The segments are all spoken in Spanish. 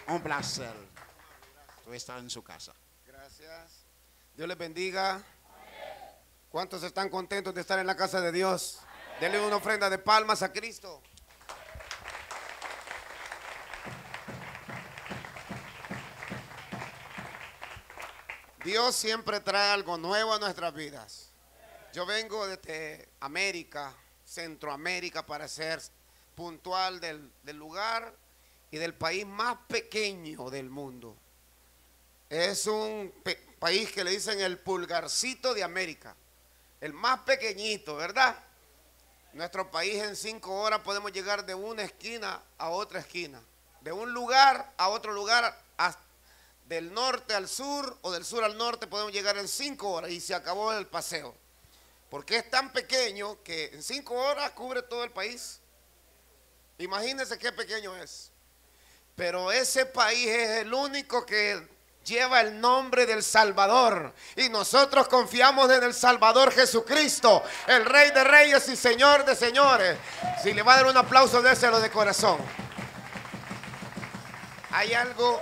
Un placer. Tú estás en su casa. Gracias. Dios les bendiga. ¿Cuántos están contentos de estar en la casa de Dios? Denle una ofrenda de palmas a Cristo. Dios siempre trae algo nuevo a nuestras vidas. Yo vengo desde América, Centroamérica, para ser puntual del lugar y del país más pequeño del mundo. Es un país que le dicen el pulgarcito de América, el más pequeñito, ¿verdad? Nuestro país en 5 horas podemos llegar de una esquina a otra esquina, de un lugar a otro lugar, del norte al sur o del sur al norte podemos llegar en 5 horas y se acabó el paseo. Porque es tan pequeño que en 5 horas cubre todo el país. Imagínense qué pequeño es. Pero ese país es el único que lleva el nombre del Salvador. Y nosotros confiamos en el Salvador Jesucristo, el Rey de Reyes y Señor de Señores. Si le va a dar un aplauso, déselo de corazón. Hay algo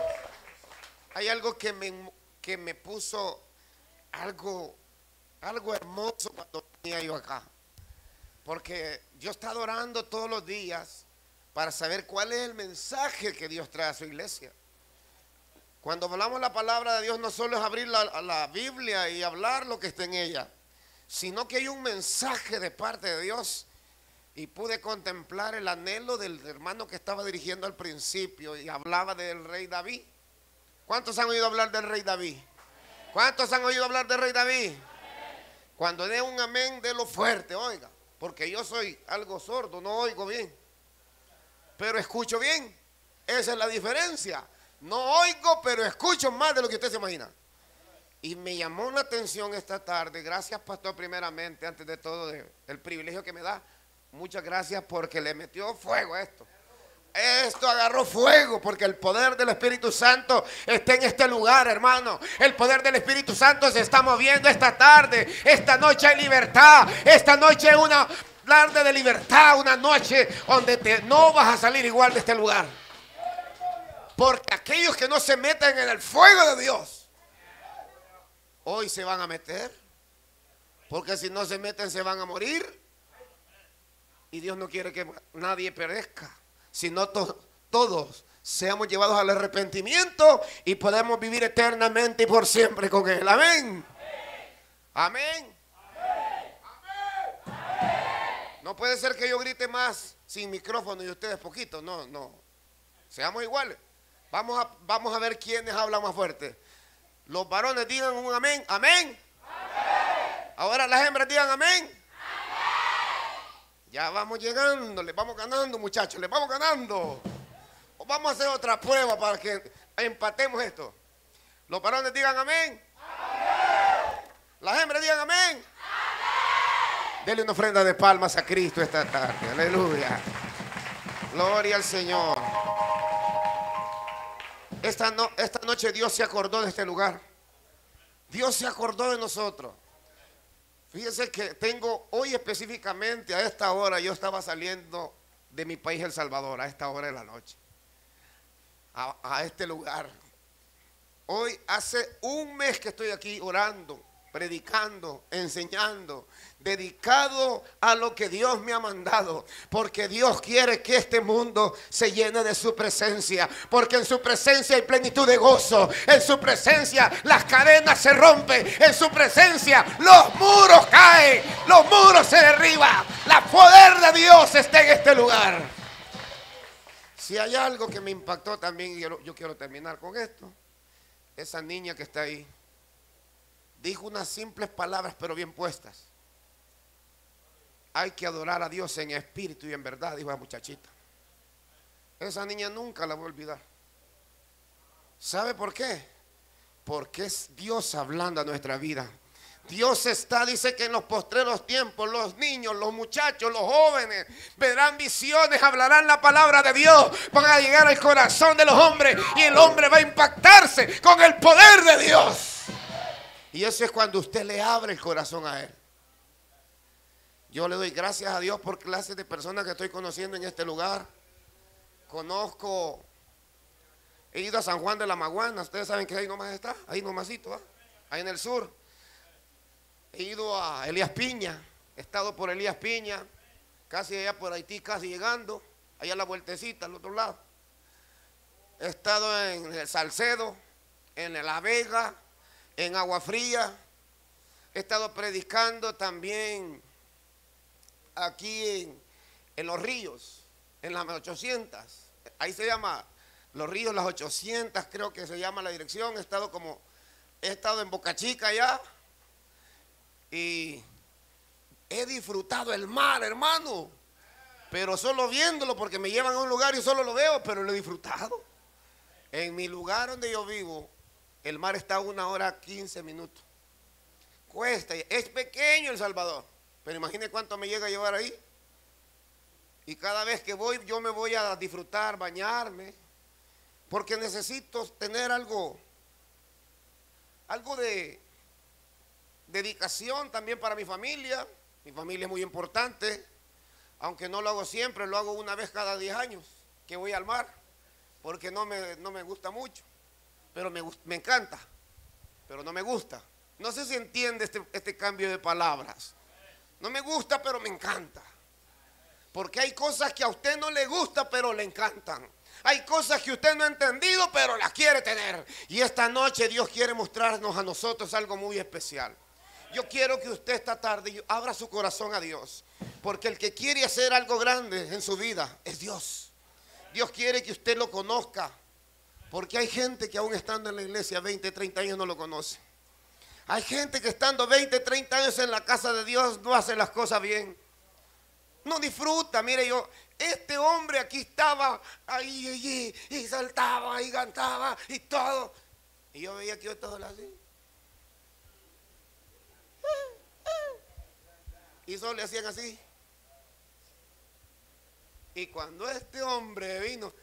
que me puso algo hermoso cuando venía yo acá. Porque yo estaba orando todos los días para saber cuál es el mensaje que Dios trae a su iglesia. Cuando hablamos la palabra de Dios, no solo es abrir la Biblia y hablar lo que está en ella, sino que hay un mensaje de parte de Dios. Y pude contemplar el anhelo del hermano que estaba dirigiendo al principio y hablaba del rey David. ¿Cuántos han oído hablar del rey David? ¿Cuántos han oído hablar del rey David? Cuando dé un amén, délo fuerte, oiga, porque yo soy algo sordo, no oigo bien, pero escucho bien. Esa es la diferencia. No oigo, pero escucho más de lo que usted se imagina. Y me llamó la atención esta tarde. Gracias, pastor, primeramente, antes de todo, el privilegio que me da. Muchas gracias porque le metió fuego a esto. Esto agarró fuego porque el poder del Espíritu Santo está en este lugar, hermano. El poder del Espíritu Santo se está moviendo esta tarde. Esta noche hay libertad. Esta noche es una tarde de libertad. Una noche donde no vas a salir igual de este lugar. Porque aquellos que no se meten en el fuego de Dios, hoy se van a meter. Porque si no se meten se van a morir. Y Dios no quiere que nadie perezca, sino todos seamos llevados al arrepentimiento y podemos vivir eternamente y por siempre con Él. Amén. Amén. No puede ser que yo grite más sin micrófono y ustedes poquito. No, no. Seamos iguales. Vamos a ver quiénes hablan más fuerte. Los varones digan un amén. Amén. Ahora las hembras digan amén. Ya vamos llegando, les vamos ganando, muchachos, les vamos ganando. Vamos a hacer otra prueba para que empatemos esto. Los varones digan amén. Amén. Las hembras digan amén. Amén. Denle una ofrenda de palmas a Cristo esta tarde. Aleluya. Gloria al Señor. Esta noche Dios se acordó de este lugar. Dios se acordó de nosotros. Fíjense que hoy específicamente a esta hora, yo estaba saliendo de mi país, El Salvador, a esta hora de la noche, a este lugar. Hoy hace un mes que estoy aquí orando, predicando, enseñando, dedicado a lo que Dios me ha mandado, porque Dios quiere que este mundo se llene de su presencia, porque en su presencia hay plenitud de gozo, en su presencia las cadenas se rompen, en su presencia los muros caen, los muros se derriban, el poder de Dios está en este lugar. Si hay algo que me impactó también, yo quiero terminar con esto. Esa niña que está ahí dijo unas simples palabras pero bien puestas. Hay que adorar a Dios en espíritu y en verdad, dijo la muchachita. Esa niña nunca la voy a olvidar. ¿Sabe por qué? Porque es Dios hablando a nuestra vida. Dios dice que en los postreros tiempos los niños, los muchachos, los jóvenes verán visiones, hablarán la palabra de Dios, van a llegar al corazón de los hombres y el hombre va a impactarse con el poder de Dios. Y eso es cuando usted le abre el corazón a Él. Yo le doy gracias a Dios por clases de personas que estoy conociendo en este lugar. Conozco He ido a San Juan de la Maguana. Ustedes saben que ahí nomás está. Ahí nomasito, ahí en el sur. He ido a Elías Piña. He estado por Elías Piña. Casi allá por Haití, casi llegando. Allá a la vueltecita, al otro lado. He estado en el Salcedo, en La Vega, en Agua Fría. He estado predicando también aquí en Los Ríos, en las 800. Ahí se llama Los Ríos, las 800, creo que se llama la dirección. He estado en Boca Chica allá y he disfrutado el mar, hermano. Pero solo viéndolo, porque me llevan a un lugar y solo lo veo, pero lo he disfrutado. En mi lugar donde yo vivo, el mar está a 1 hora 15 minutos. Cuesta, es pequeño El Salvador, pero imagine cuánto me llega a llevar ahí. Y cada vez que voy, yo me voy a disfrutar, bañarme, porque necesito tener algo de dedicación también para mi familia. Mi familia es muy importante, aunque no lo hago siempre, lo hago una vez cada 10 años que voy al mar, porque no me gusta mucho, pero me encanta, pero no me gusta. No sé si entiende este cambio de palabras. No me gusta, pero me encanta. Porque hay cosas que a usted no le gusta, pero le encantan. Hay cosas que usted no ha entendido, pero las quiere tener. Y esta noche Dios quiere mostrarnos a nosotros algo muy especial. Yo quiero que usted esta tarde abra su corazón a Dios. Porque el que quiere hacer algo grande en su vida es Dios. Dios quiere que usted lo conozca. Porque hay gente que aún estando en la iglesia 20, 30 años no lo conoce. Hay gente que estando 20, 30 años en la casa de Dios no hace las cosas bien. No disfruta. Mire, este hombre aquí estaba ahí y saltaba y cantaba y todo. Y yo veía que yo todo así. Y solo le hacían así. Y cuando este hombre vino,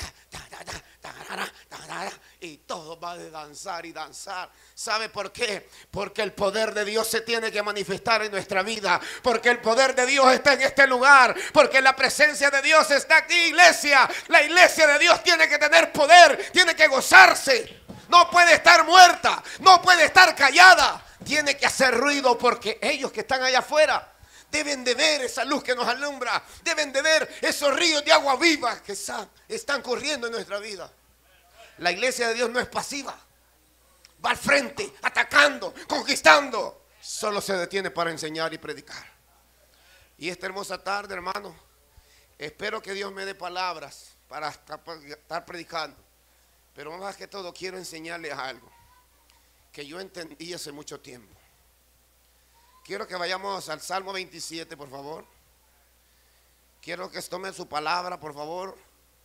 y todo va de danzar y danzar. ¿Sabe por qué? Porque el poder de Dios se tiene que manifestar en nuestra vida. Porque el poder de Dios está en este lugar. Porque la presencia de Dios está aquí, iglesia. La iglesia de Dios tiene que tener poder, tiene que gozarse. No puede estar muerta, no puede estar callada. Tiene que hacer ruido, porque ellos que están allá afuera deben de ver esa luz que nos alumbra. Deben de ver esos ríos de agua viva que están corriendo en nuestra vida. La iglesia de Dios no es pasiva. Va al frente, atacando, conquistando. Solo se detiene para enseñar y predicar. Y esta hermosa tarde, hermano, espero que Dios me dé palabras para estar predicando. Pero más que todo quiero enseñarles algo que yo entendí hace mucho tiempo. Quiero que vayamos al Salmo 27, por favor. Quiero que tomen su palabra, por favor.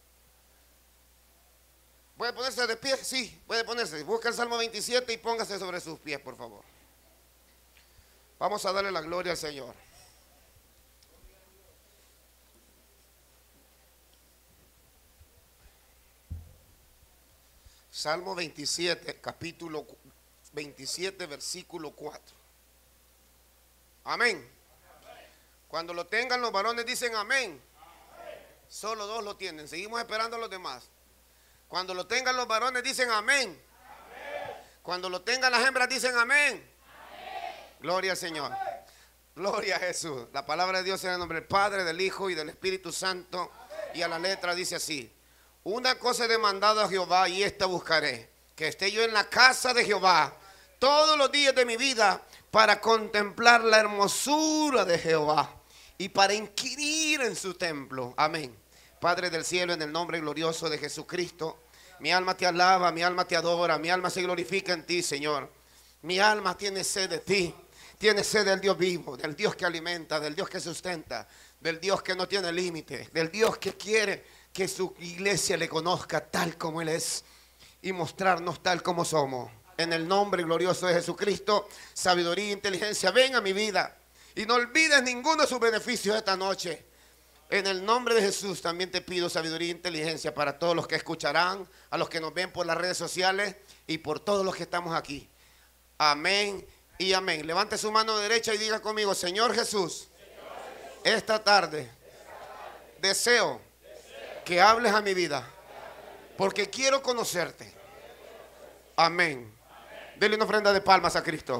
¿Puede ponerse de pie? Sí, puede ponerse. Busca el Salmo 27 y póngase sobre sus pies, por favor. Vamos a darle la gloria al Señor. Salmo 27, capítulo 27, versículo 4. Amén. Cuando lo tengan los varones dicen amén. Solo 2 lo tienen. Seguimos esperando a los demás. Cuando lo tengan los varones dicen amén. Cuando lo tengan las hembras dicen amén. Gloria al Señor. Gloria a Jesús. La palabra de Dios en el nombre del Padre, del Hijo y del Espíritu Santo. Y a la letra dice así: una cosa he demandado a Jehová y esta buscaré, que esté yo en la casa de Jehová todos los días de mi vida, para contemplar la hermosura de Jehová y para inquirir en su templo. Amén. Padre del cielo, en el nombre glorioso de Jesucristo, mi alma te alaba, mi alma te adora, mi alma se glorifica en ti, Señor. Mi alma tiene sed de ti, tiene sed del Dios vivo, del Dios que alimenta, del Dios que sustenta, del Dios que no tiene límite, del Dios que quiere que su iglesia le conozca tal como Él es y mostrarnos tal como somos. En el nombre glorioso de Jesucristo, sabiduría e inteligencia, ven a mi vida y no olvides ninguno de sus beneficios esta noche. En el nombre de Jesús también te pido sabiduría e inteligencia para todos los que escucharán, a los que nos ven por las redes sociales y por todos los que estamos aquí. Amén y amén. Levante su mano derecha y diga conmigo: Señor Jesús, esta tarde deseo que hables a mi vida porque quiero conocerte. Amén. Denle una ofrenda de palmas a Cristo.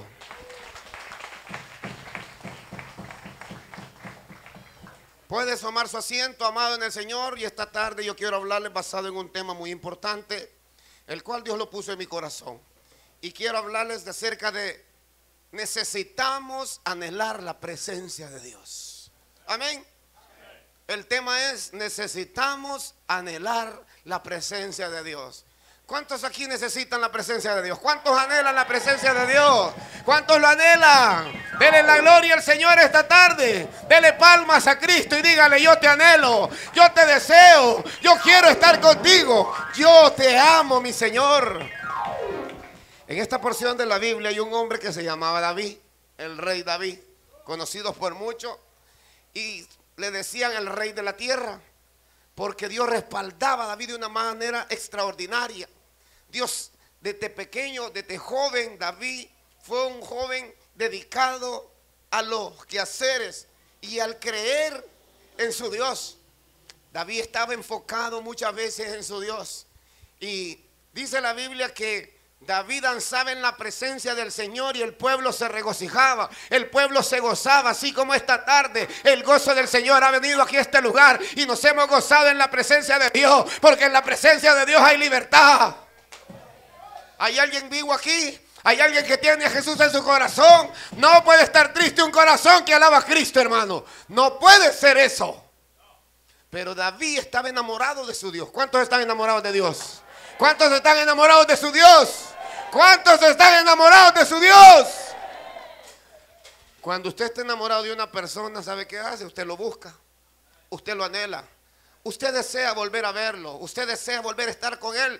Puede tomar su asiento, amado en el Señor, y esta tarde yo quiero hablarles basado en un tema muy importante, el cual Dios lo puso en mi corazón. Y quiero hablarles de acerca de necesitamos anhelar la presencia de Dios. Amén. El tema es necesitamos anhelar la presencia de Dios. ¿Cuántos aquí necesitan la presencia de Dios? ¿Cuántos anhelan la presencia de Dios? ¿Cuántos lo anhelan? Denle la gloria al Señor esta tarde. Dele palmas a Cristo y dígale: yo te anhelo, yo te deseo, yo quiero estar contigo, yo te amo, mi Señor. En esta porción de la Biblia hay un hombre que se llamaba David, el rey David, conocido por muchos, y le decían el rey de la tierra, porque Dios respaldaba a David de una manera extraordinaria. Dios, desde pequeño, desde joven, David fue un joven dedicado a los quehaceres y al creer en su Dios. David estaba enfocado muchas veces en su Dios. Y dice la Biblia que David danzaba en la presencia del Señor y el pueblo se regocijaba, el pueblo se gozaba, así como esta tarde el gozo del Señor ha venido aquí a este lugar y nos hemos gozado en la presencia de Dios, porque en la presencia de Dios hay libertad. ¿Hay alguien vivo aquí? ¿Hay alguien que tiene a Jesús en su corazón? No puede estar triste un corazón que alaba a Cristo, hermano. No puede ser eso. Pero David estaba enamorado de su Dios. ¿Cuántos están enamorados de Dios? ¿Cuántos están enamorados de su Dios? ¿Cuántos están enamorados de su Dios? Cuando usted está enamorado de una persona, ¿sabe qué hace? Usted lo busca, usted lo anhela, usted desea volver a verlo, usted desea volver a estar con él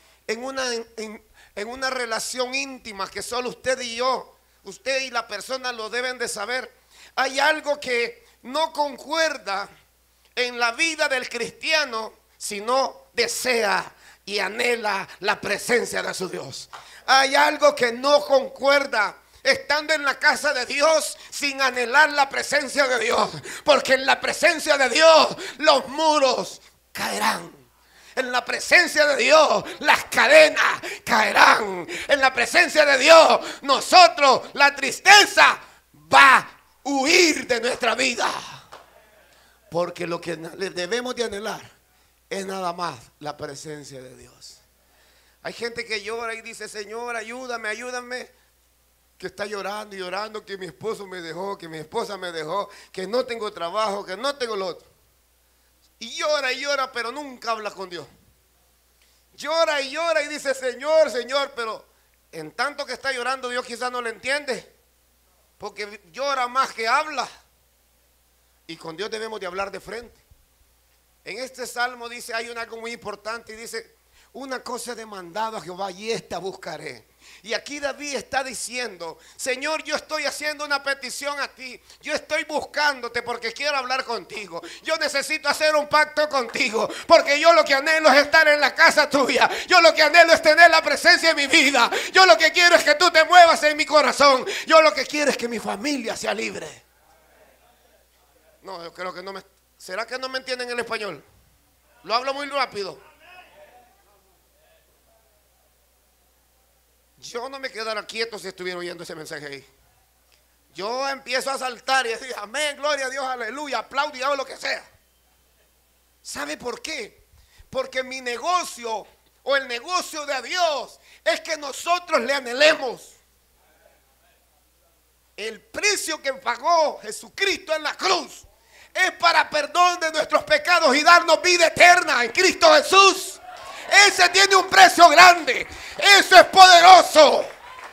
en una relación íntima que solo usted y yo, usted y la persona lo deben de saber. Hay algo que no concuerda en la vida del cristiano si no desea y anhela la presencia de su Dios. Hay algo que no concuerda estando en la casa de Dios sin anhelar la presencia de Dios, porque en la presencia de Dios los muros caerán. En la presencia de Dios las cadenas caerán. En la presencia de Dios nosotros, la tristeza va a huir de nuestra vida, porque lo que debemos de anhelar es nada más la presencia de Dios. Hay gente que llora y dice: Señor, ayúdame, ayúdame. Que está llorando y llorando, que mi esposo me dejó, que mi esposa me dejó, que no tengo trabajo, que no tengo lo otro. Y llora, pero nunca habla con Dios. Llora y dice: Señor, Señor, pero en tanto que está llorando, Dios quizás no le entiende, porque llora más que habla. Y con Dios debemos de hablar de frente. En este salmo dice, hay algo muy importante y dice: una cosa he demandado a Jehová y esta buscaré. Y aquí David está diciendo: Señor, yo estoy haciendo una petición a ti. Yo estoy buscándote porque quiero hablar contigo. Yo necesito hacer un pacto contigo, porque yo lo que anhelo es estar en la casa tuya. Yo lo que anhelo es tener la presencia en mi vida. Yo lo que quiero es que tú te muevas en mi corazón. Yo lo que quiero es que mi familia sea libre. No, yo creo que no me... ¿Será que no me entienden el español? Lo hablo muy rápido. Yo no me quedara quieto si estuviera oyendo ese mensaje ahí. Yo empiezo a saltar y decir: amén, gloria a Dios, aleluya, aplaudo y hago lo que sea. ¿Sabe por qué? Porque mi negocio o el negocio de Dios es que nosotros le anhelemos. El precio que pagó Jesucristo en la cruz es para perdón de nuestros pecados y darnos vida eterna en Cristo Jesús. Ese tiene un precio grande. Eso es poderoso.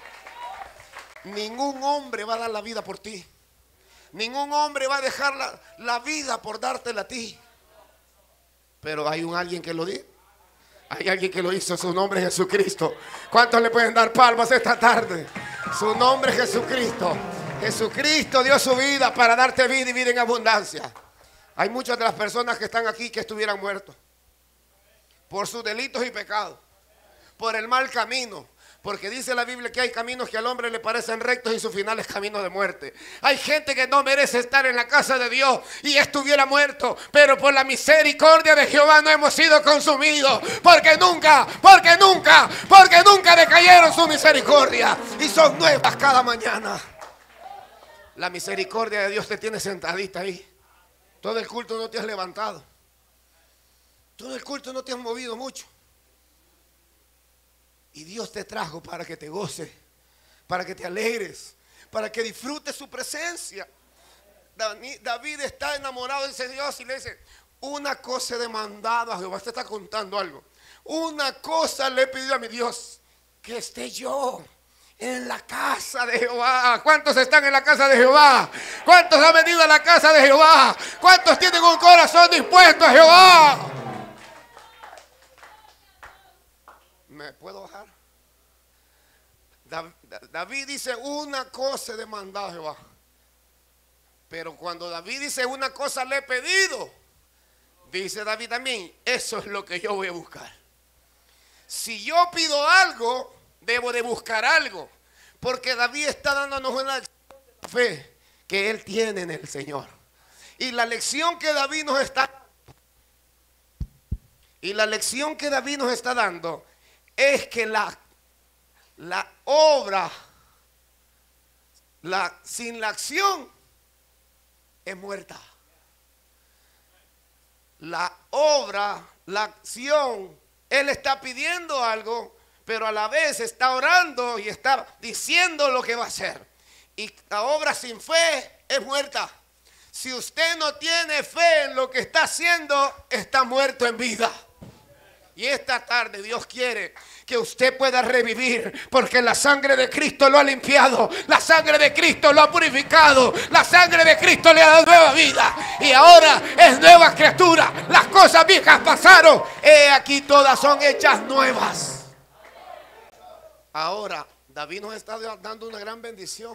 Ningún hombre va a dar la vida por ti. Ningún hombre va a dejar la vida por dártela a ti. Pero hay alguien que lo dice. Hay alguien que lo hizo. Su nombre es Jesucristo. ¿Cuántos le pueden dar palmas esta tarde? Su nombre es Jesucristo. Jesucristo dio su vida para darte vida y vida en abundancia. Hay muchas de las personas que están aquí que estuvieran muertos por sus delitos y pecados, por el mal camino, Porque dice la Biblia que hay caminos que al hombre le parecen rectos y su final es camino de muerte. Hay gente que no merece estar en la casa de Dios y estuviera muerto, pero por la misericordia de Jehová no hemos sido consumidos. Porque nunca decayeron su misericordia y son nuevas cada mañana. La misericordia de Dios te tiene sentadita ahí. Todo el culto no te has levantado. Todo el culto no te has movido mucho. Y Dios te trajo para que te goces, para que te alegres, para que disfrutes su presencia. David está enamorado de ese Dios y le dice: una cosa he demandado a Jehová. Te está contando algo. Una cosa le he pedido a mi Dios, que esté yo en la casa de Jehová. ¿Cuántos están en la casa de Jehová? ¿Cuántos han venido a la casa de Jehová? ¿Cuántos tienen un corazón dispuesto a Jehová? ¿Me puedo bajar? David dice: una cosa he demandado a Jehová. Pero cuando David dice: una cosa le he pedido, dice David también: eso es lo que yo voy a buscar. Si yo pido algo, debo de buscar algo. Porque David está dándonos una lección de fe que él tiene en el Señor. Y la lección que David nos está dando es que la obra sin la acción es muerta. La obra, la acción, él está pidiendo algo, pero a la vez está orando y está diciendo lo que va a hacer. Y la obra sin fe es muerta. Si usted no tiene fe en lo que está haciendo, está muerto en vida. Y esta tarde Dios quiere que usted pueda revivir, porque la sangre de Cristo lo ha limpiado, la sangre de Cristo lo ha purificado, la sangre de Cristo le ha dado nueva vida y ahora es nueva criatura. Las cosas viejas pasaron, he aquí todas son hechas nuevas. Ahora David nos está dando una gran bendición.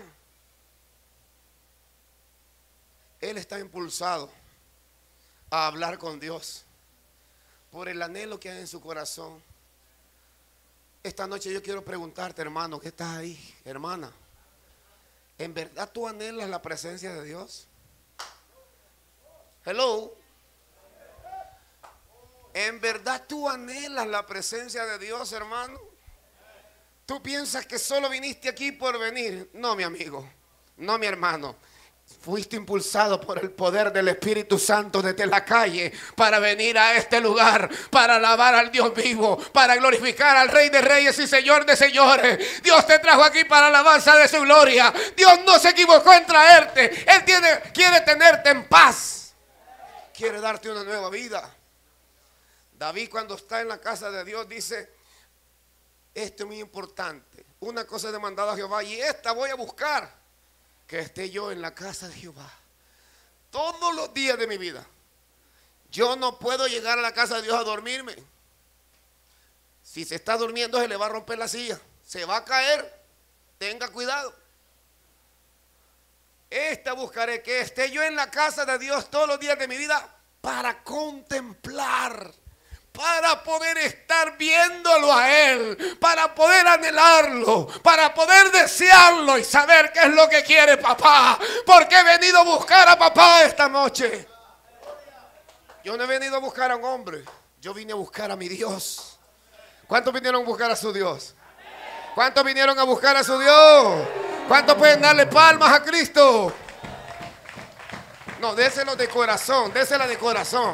Él está impulsado a hablar con Dios por el anhelo que hay en su corazón. Esta noche yo quiero preguntarte, hermano, que estás ahí, hermana, ¿en verdad tú anhelas la presencia de Dios? Hello. ¿En verdad tú anhelas la presencia de Dios, hermano? ¿Tú piensas que solo viniste aquí por venir? No, mi amigo, no, mi hermano. Fuiste impulsado por el poder del Espíritu Santo desde la calle para venir a este lugar, para alabar al Dios vivo, para glorificar al Rey de Reyes y Señor de Señores. Dios te trajo aquí para la alabanza de su gloria. Dios no se equivocó en traerte. Él quiere tenerte en paz. Quiere darte una nueva vida. David, cuando está en la casa de Dios, dice: esto es muy importante. Una cosa he demandado a Jehová y esta voy a buscar, que esté yo en la casa de Jehová todos los días de mi vida. Yo no puedo llegar a la casa de Dios a dormirme. Si se está durmiendo, se le va a romper la silla, se va a caer. Tenga cuidado. Esta buscaré, que esté yo en la casa de Dios todos los días de mi vida, para contemplar, para poder estar viéndolo a Él, para poder anhelarlo, para poder desearlo y saber qué es lo que quiere papá. Porque he venido a buscar a papá esta noche. Yo no he venido a buscar a un hombre, yo vine a buscar a mi Dios. ¿Cuántos vinieron a buscar a su Dios? ¿Cuántos vinieron a buscar a su Dios? ¿Cuántos pueden darle palmas a Cristo? No, déselo de corazón, désela de corazón.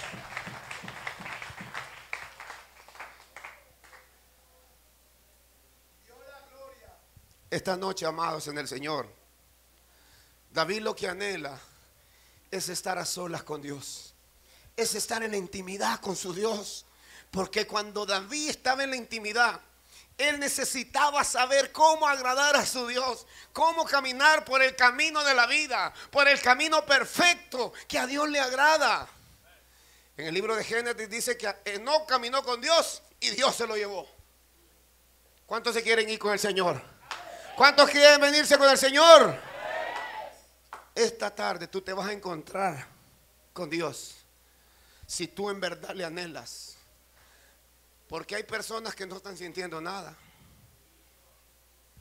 Esta noche, amados en el Señor, David lo que anhela es estar a solas con Dios, es estar en la intimidad con su Dios. Porque cuando David estaba en la intimidad, él necesitaba saber cómo agradar a su Dios, cómo caminar por el camino de la vida, por el camino perfecto que a Dios le agrada. En el libro de Génesis dice que Enoc caminó con Dios y Dios se lo llevó. ¿Cuántos se quieren ir con el Señor? ¿Cuántos quieren venirse con el Señor? Esta tarde tú te vas a encontrar con Dios si tú en verdad le anhelas. Porque hay personas que no están sintiendo nada.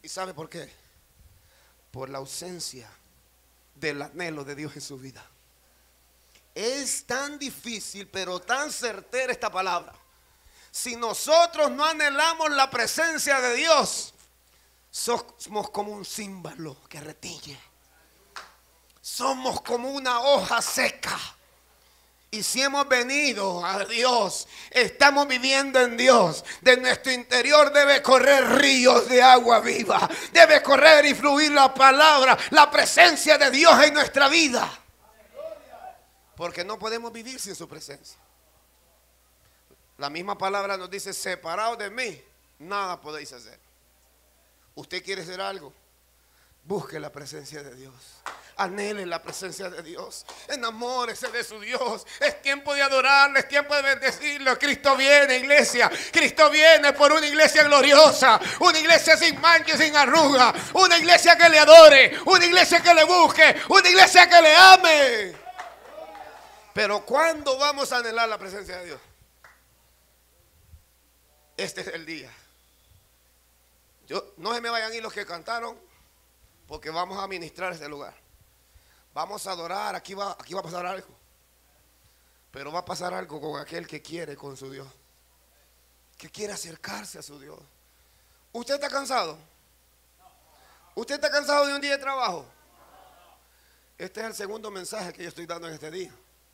¿Y sabe por qué? Por la ausencia del anhelo de Dios en su vida. Es tan difícil, pero tan certera esta palabra. Si nosotros no anhelamos la presencia de Dios, somos como un címbalo que retiñe. Somos como una hoja seca. Y si hemos venido a Dios, estamos viviendo en Dios, de nuestro interior debe correr ríos de agua viva. Debe correr y fluir la palabra, la presencia de Dios en nuestra vida. Porque no podemos vivir sin su presencia. La misma palabra nos dice: separados de mí, nada podéis hacer. ¿Usted quiere hacer algo? Busque la presencia de Dios. Anhele la presencia de Dios. Enamórese de su Dios. Es tiempo de adorarle, es tiempo de bendecirlo. Cristo viene, iglesia. Cristo viene por una iglesia gloriosa. Una iglesia sin mancha y sin arruga. Una iglesia que le adore. Una iglesia que le busque. Una iglesia que le ame. Pero ¿cuándo vamos a anhelar la presencia de Dios? Este es el día. No se me vayan a ir los que cantaron, porque vamos a ministrar este lugar. Vamos a adorar, aquí va a pasar algo. Pero va a pasar algo con aquel que quiere con su Dios, que quiere acercarse a su Dios. ¿Usted está cansado? ¿Usted está cansado de un día de trabajo? Este es el segundo mensaje que yo estoy dando en este día.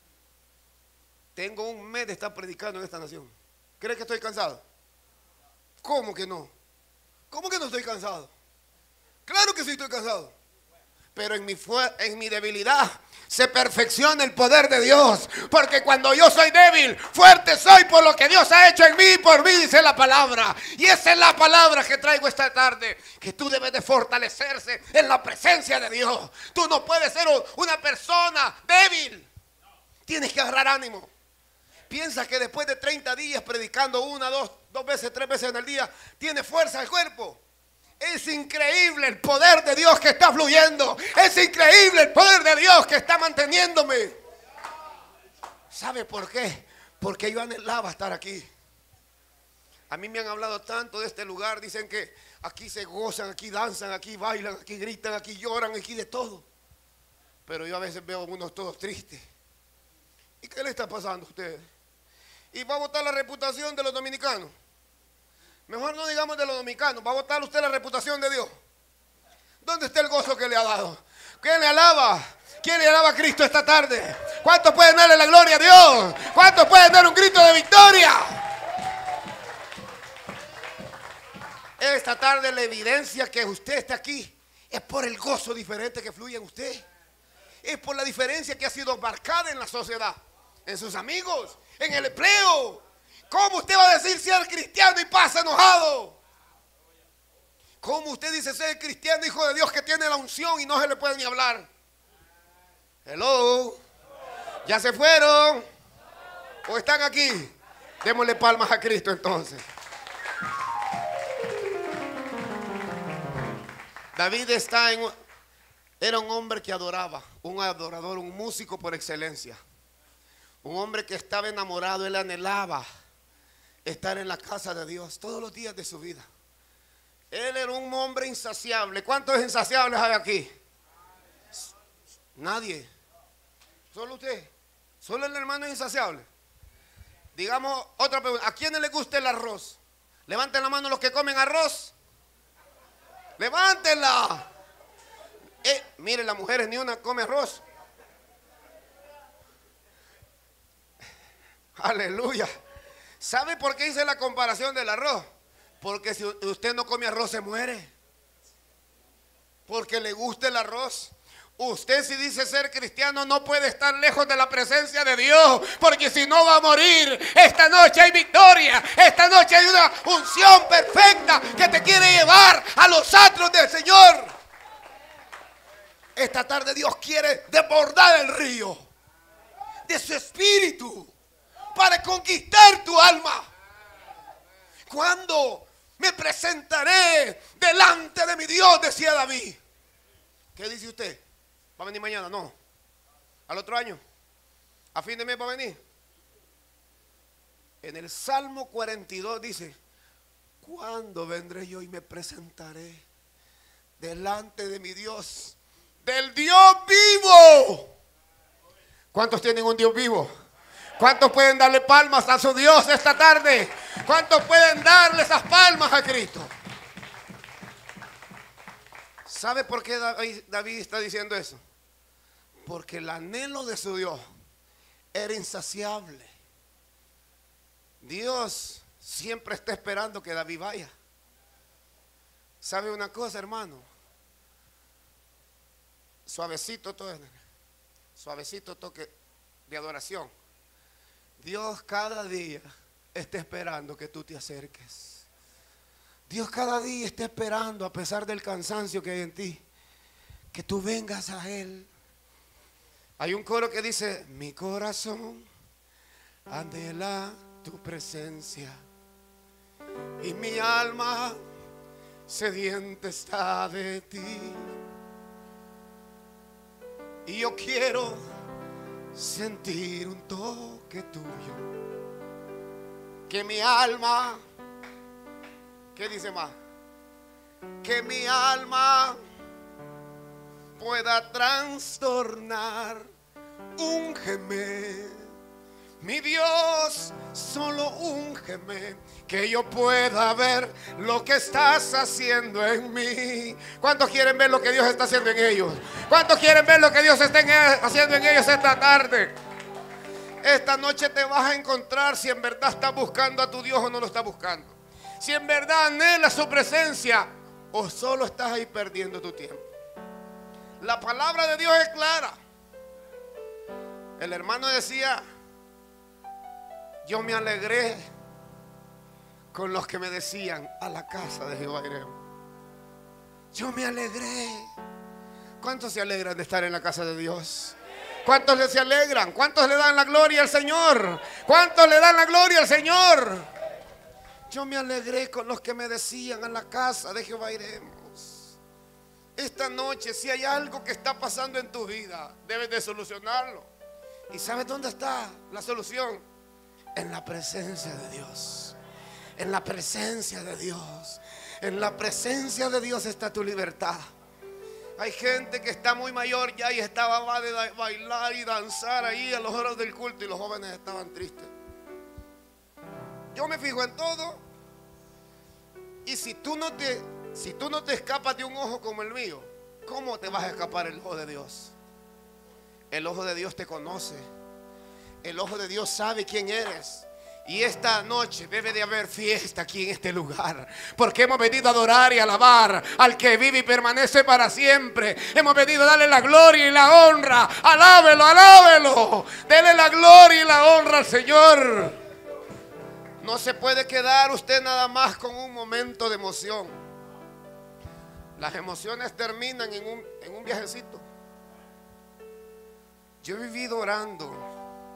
Tengo un mes de estar predicando en esta nación. ¿Cree que estoy cansado? ¿Cómo que no? ¿Cómo que no estoy cansado? Claro que sí estoy cansado. Pero en mi debilidad se perfecciona el poder de Dios. Porque cuando yo soy débil, fuerte soy por lo que Dios ha hecho en mí y por mí, dice la palabra. Y esa es la palabra que traigo esta tarde. Que tú debes de fortalecerse en la presencia de Dios. Tú no puedes ser una persona débil. Tienes que agarrar ánimo. Piensa que después de 30 días predicando una, dos veces, 3 veces en el día, tiene fuerza el cuerpo. Es increíble el poder de Dios que está fluyendo. Es increíble el poder de Dios que está manteniéndome. ¿Sabe por qué? Porque yo anhelaba estar aquí. A mí me han hablado tanto de este lugar. Dicen que aquí se gozan, aquí danzan, aquí bailan, aquí gritan, aquí lloran, aquí de todo. Pero yo a veces veo a unos todos tristes. ¿Y qué le está pasando a ustedes? ¿Y va a botar la reputación de los dominicanos? Mejor no digamos de los dominicanos. ¿Va a botar usted la reputación de Dios? ¿Dónde está el gozo que le ha dado? ¿Quién le alaba? ¿Quién le alaba a Cristo esta tarde? ¿Cuántos pueden darle la gloria a Dios? ¿Cuántos pueden dar un grito de victoria? Esta tarde la evidencia que usted está aquí es por el gozo diferente que fluye en usted. Es por la diferencia que ha sido marcada en la sociedad, en sus amigos, en el empleo. ¿Cómo usted va a decir ser cristiano y pasa enojado? ¿Cómo usted dice ser cristiano, hijo de Dios, que tiene la unción y no se le puede ni hablar? Hello. ¿Ya se fueron? ¿O están aquí? Démosle palmas a Cristo entonces. David era un hombre que adoraba, un adorador, un músico por excelencia. Un hombre que estaba enamorado, él anhelaba estar en la casa de Dios todos los días de su vida. Él era un hombre insaciable. ¿Cuántos insaciables hay aquí? Nadie. Solo usted. Solo el hermano es insaciable. Digamos otra pregunta. ¿A quiénes les gusta el arroz? Levanten la mano los que comen arroz. Levántenla. Miren, las mujeres ni una come arroz. Aleluya. ¿Sabe por qué hice la comparación del arroz? Porque si usted no come arroz se muere. Porque le gusta el arroz. Usted, si dice ser cristiano, no puede estar lejos de la presencia de Dios, porque si no va a morir. Esta noche hay victoria. Esta noche hay una unción perfecta que te quiere llevar a los atrios del Señor. Esta tarde Dios quiere desbordar el río de su espíritu para conquistar tu alma. ¿Cuándo me presentaré delante de mi Dios?, decía David. ¿Qué dice usted? ¿Va a venir mañana? No. ¿Al otro año? ¿A fin de mes va a venir? En el Salmo 42 dice: ¿cuándo vendré yo y me presentaré delante de mi Dios, del Dios vivo. ¿Cuántos tienen un Dios vivo? ¿Cuántos pueden darle palmas a su Dios esta tarde? ¿Cuántos pueden darle esas palmas a Cristo? ¿Sabe por qué David está diciendo eso? Porque el anhelo de su Dios era insaciable. Dios siempre está esperando que David vaya. ¿Sabe una cosa, hermano? Suavecito toque de adoración. Dios cada día está esperando que tú te acerques. Dios cada día está esperando, a pesar del cansancio que hay en ti, que tú vengas a Él. Hay un coro que dice: mi corazón anhela tu presencia y mi alma sedienta está de ti. Y yo quiero sentir un toque tuyo. Que mi alma, ¿qué dice más? Que mi alma pueda trastornar. Úngeme, mi Dios, solo úngeme, que yo pueda ver lo que estás haciendo en mí. ¿Cuántos quieren ver lo que Dios está haciendo en ellos? ¿Cuántos quieren ver lo que Dios está haciendo en ellos esta tarde? Esta noche te vas a encontrar si en verdad estás buscando a tu Dios o no lo estás buscando. Si en verdad anhelas su presencia o solo estás ahí perdiendo tu tiempo. La palabra de Dios es clara. El hermano decía: yo me alegré con los que me decían, a la casa de Jehová iremos. Yo me alegré. ¿Cuántos se alegran de estar en la casa de Dios? ¿Cuántos se alegran? ¿Cuántos le dan la gloria al Señor? ¿Cuántos le dan la gloria al Señor? Yo me alegré con los que me decían, a la casa de Jehová iremos. Esta noche, si hay algo que está pasando en tu vida, debes de solucionarlo. ¿Y sabes dónde está la solución? En la presencia de Dios. En la presencia de Dios. En la presencia de Dios está tu libertad. Hay gente que está muy mayor ya y estaba de bailar y danzar ahí a las horas del culto y los jóvenes estaban tristes. Yo me fijo en todo. Y si tú no te escapas de un ojo como el mío, ¿cómo te vas a escapar el ojo de Dios? El ojo de Dios te conoce. El ojo de Dios sabe quién eres. Y esta noche debe de haber fiesta aquí en este lugar, porque hemos venido a adorar y alabar al que vive y permanece para siempre. Hemos venido a darle la gloria y la honra. Alábelo, alábelo. Dele la gloria y la honra al Señor. No se puede quedar usted nada más con un momento de emoción. Las emociones terminan en un viajecito. Yo he vivido orando.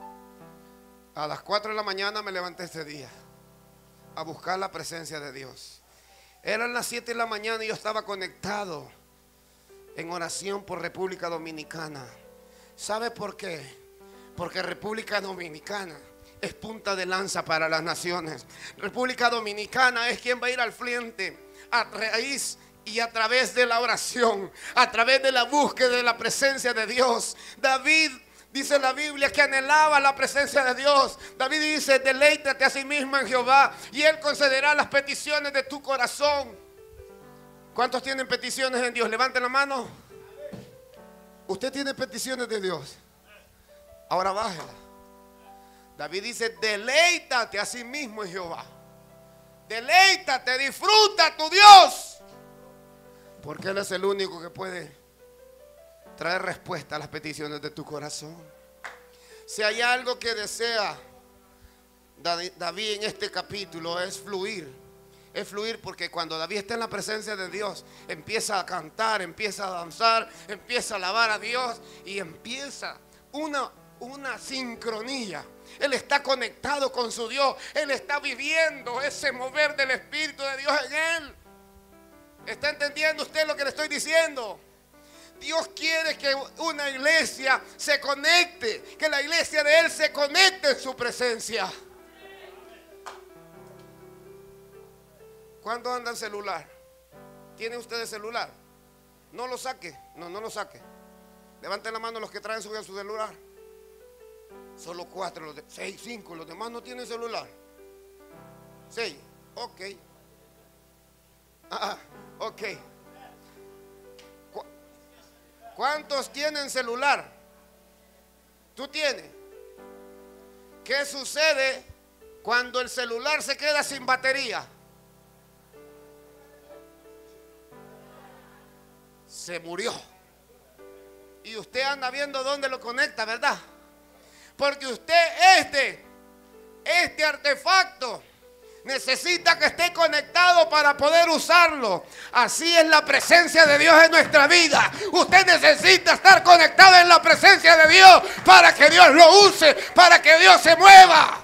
A las 4 de la mañana me levanté ese día a buscar la presencia de Dios. Eran las 7 de la mañana y yo estaba conectado en oración por República Dominicana. ¿Sabe por qué? Porque República Dominicana es punta de lanza para las naciones. República Dominicana es quien va a ir al frente a raíz y a través de la oración, a través de la búsqueda de la presencia de Dios. David, dice la Biblia, que anhelaba la presencia de Dios. David dice: deleítate a sí mismo en Jehová y Él concederá las peticiones de tu corazón. ¿Cuántos tienen peticiones en Dios? Levanten la mano. Usted tiene peticiones de Dios. Ahora bájela. David dice: deleítate a sí mismo en Jehová. Deleítate, disfruta tu Dios, porque Él es el único que puede traer respuesta a las peticiones de tu corazón. Si hay algo que desea David en este capítulo, es fluir. Es fluir, porque cuando David está en la presencia de Dios, empieza a cantar, empieza a danzar, empieza a alabar a Dios y empieza una sincronía. Él está conectado con su Dios. Él está viviendo ese mover del Espíritu de Dios en él. ¿Está entendiendo usted lo que le estoy diciendo? Dios quiere que una iglesia se conecte, que la iglesia de Él se conecte en su presencia. ¿Cuántos andan celular? ¿Tiene usted celular? No lo saque, no lo saque. Levanten la mano los que traen su celular. Solo 4, 6, 5, los demás no tienen celular. 6, ok. Ok. ¿Cuántos tienen celular? ¿Tú tienes? ¿Qué sucede cuando el celular se queda sin batería? Se murió. Y usted anda viendo dónde lo conecta, ¿verdad? Porque usted este artefacto necesita que esté conectado para poder usarlo. Así es la presencia de Dios en nuestra vida. Usted necesita estar conectado en la presencia de Dios para que Dios lo use, para que Dios se mueva.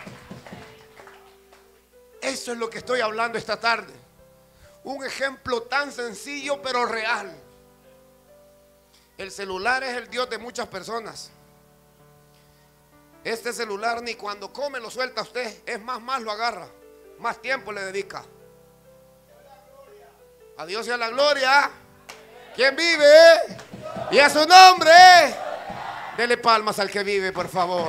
Eso es lo que estoy hablando esta tarde. Un ejemplo tan sencillo pero real. El celular es el Dios de muchas personas. Este celular ni cuando come lo suelta usted. Es más lo agarra. Más tiempo le dedica. A Dios y a la gloria. ¿Quién vive? Y a su nombre. Dele palmas al que vive, por favor.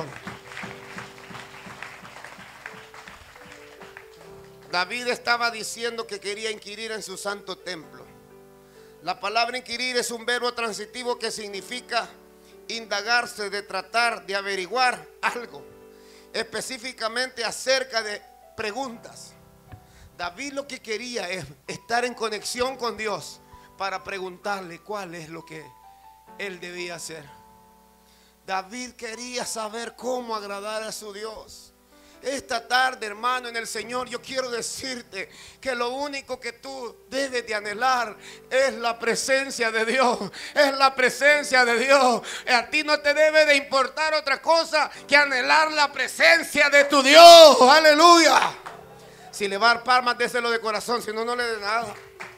David estaba diciendo que quería inquirir en su santo templo. La palabra inquirir es un verbo transitivo que significa indagarse, de tratar, de averiguar algo, específicamente acerca de preguntas. David lo que quería es estar en conexión con Dios para preguntarle cuál es lo que él debía hacer. David quería saber cómo agradar a su Dios. Esta tarde, hermano, en el Señor, yo quiero decirte que lo único que tú debes de anhelar es la presencia de Dios. Es la presencia de Dios. A ti no te debe de importar otra cosa que anhelar la presencia de tu Dios. Aleluya. Si le va a dar palmas, déselo de corazón. Si no, no le dé nada.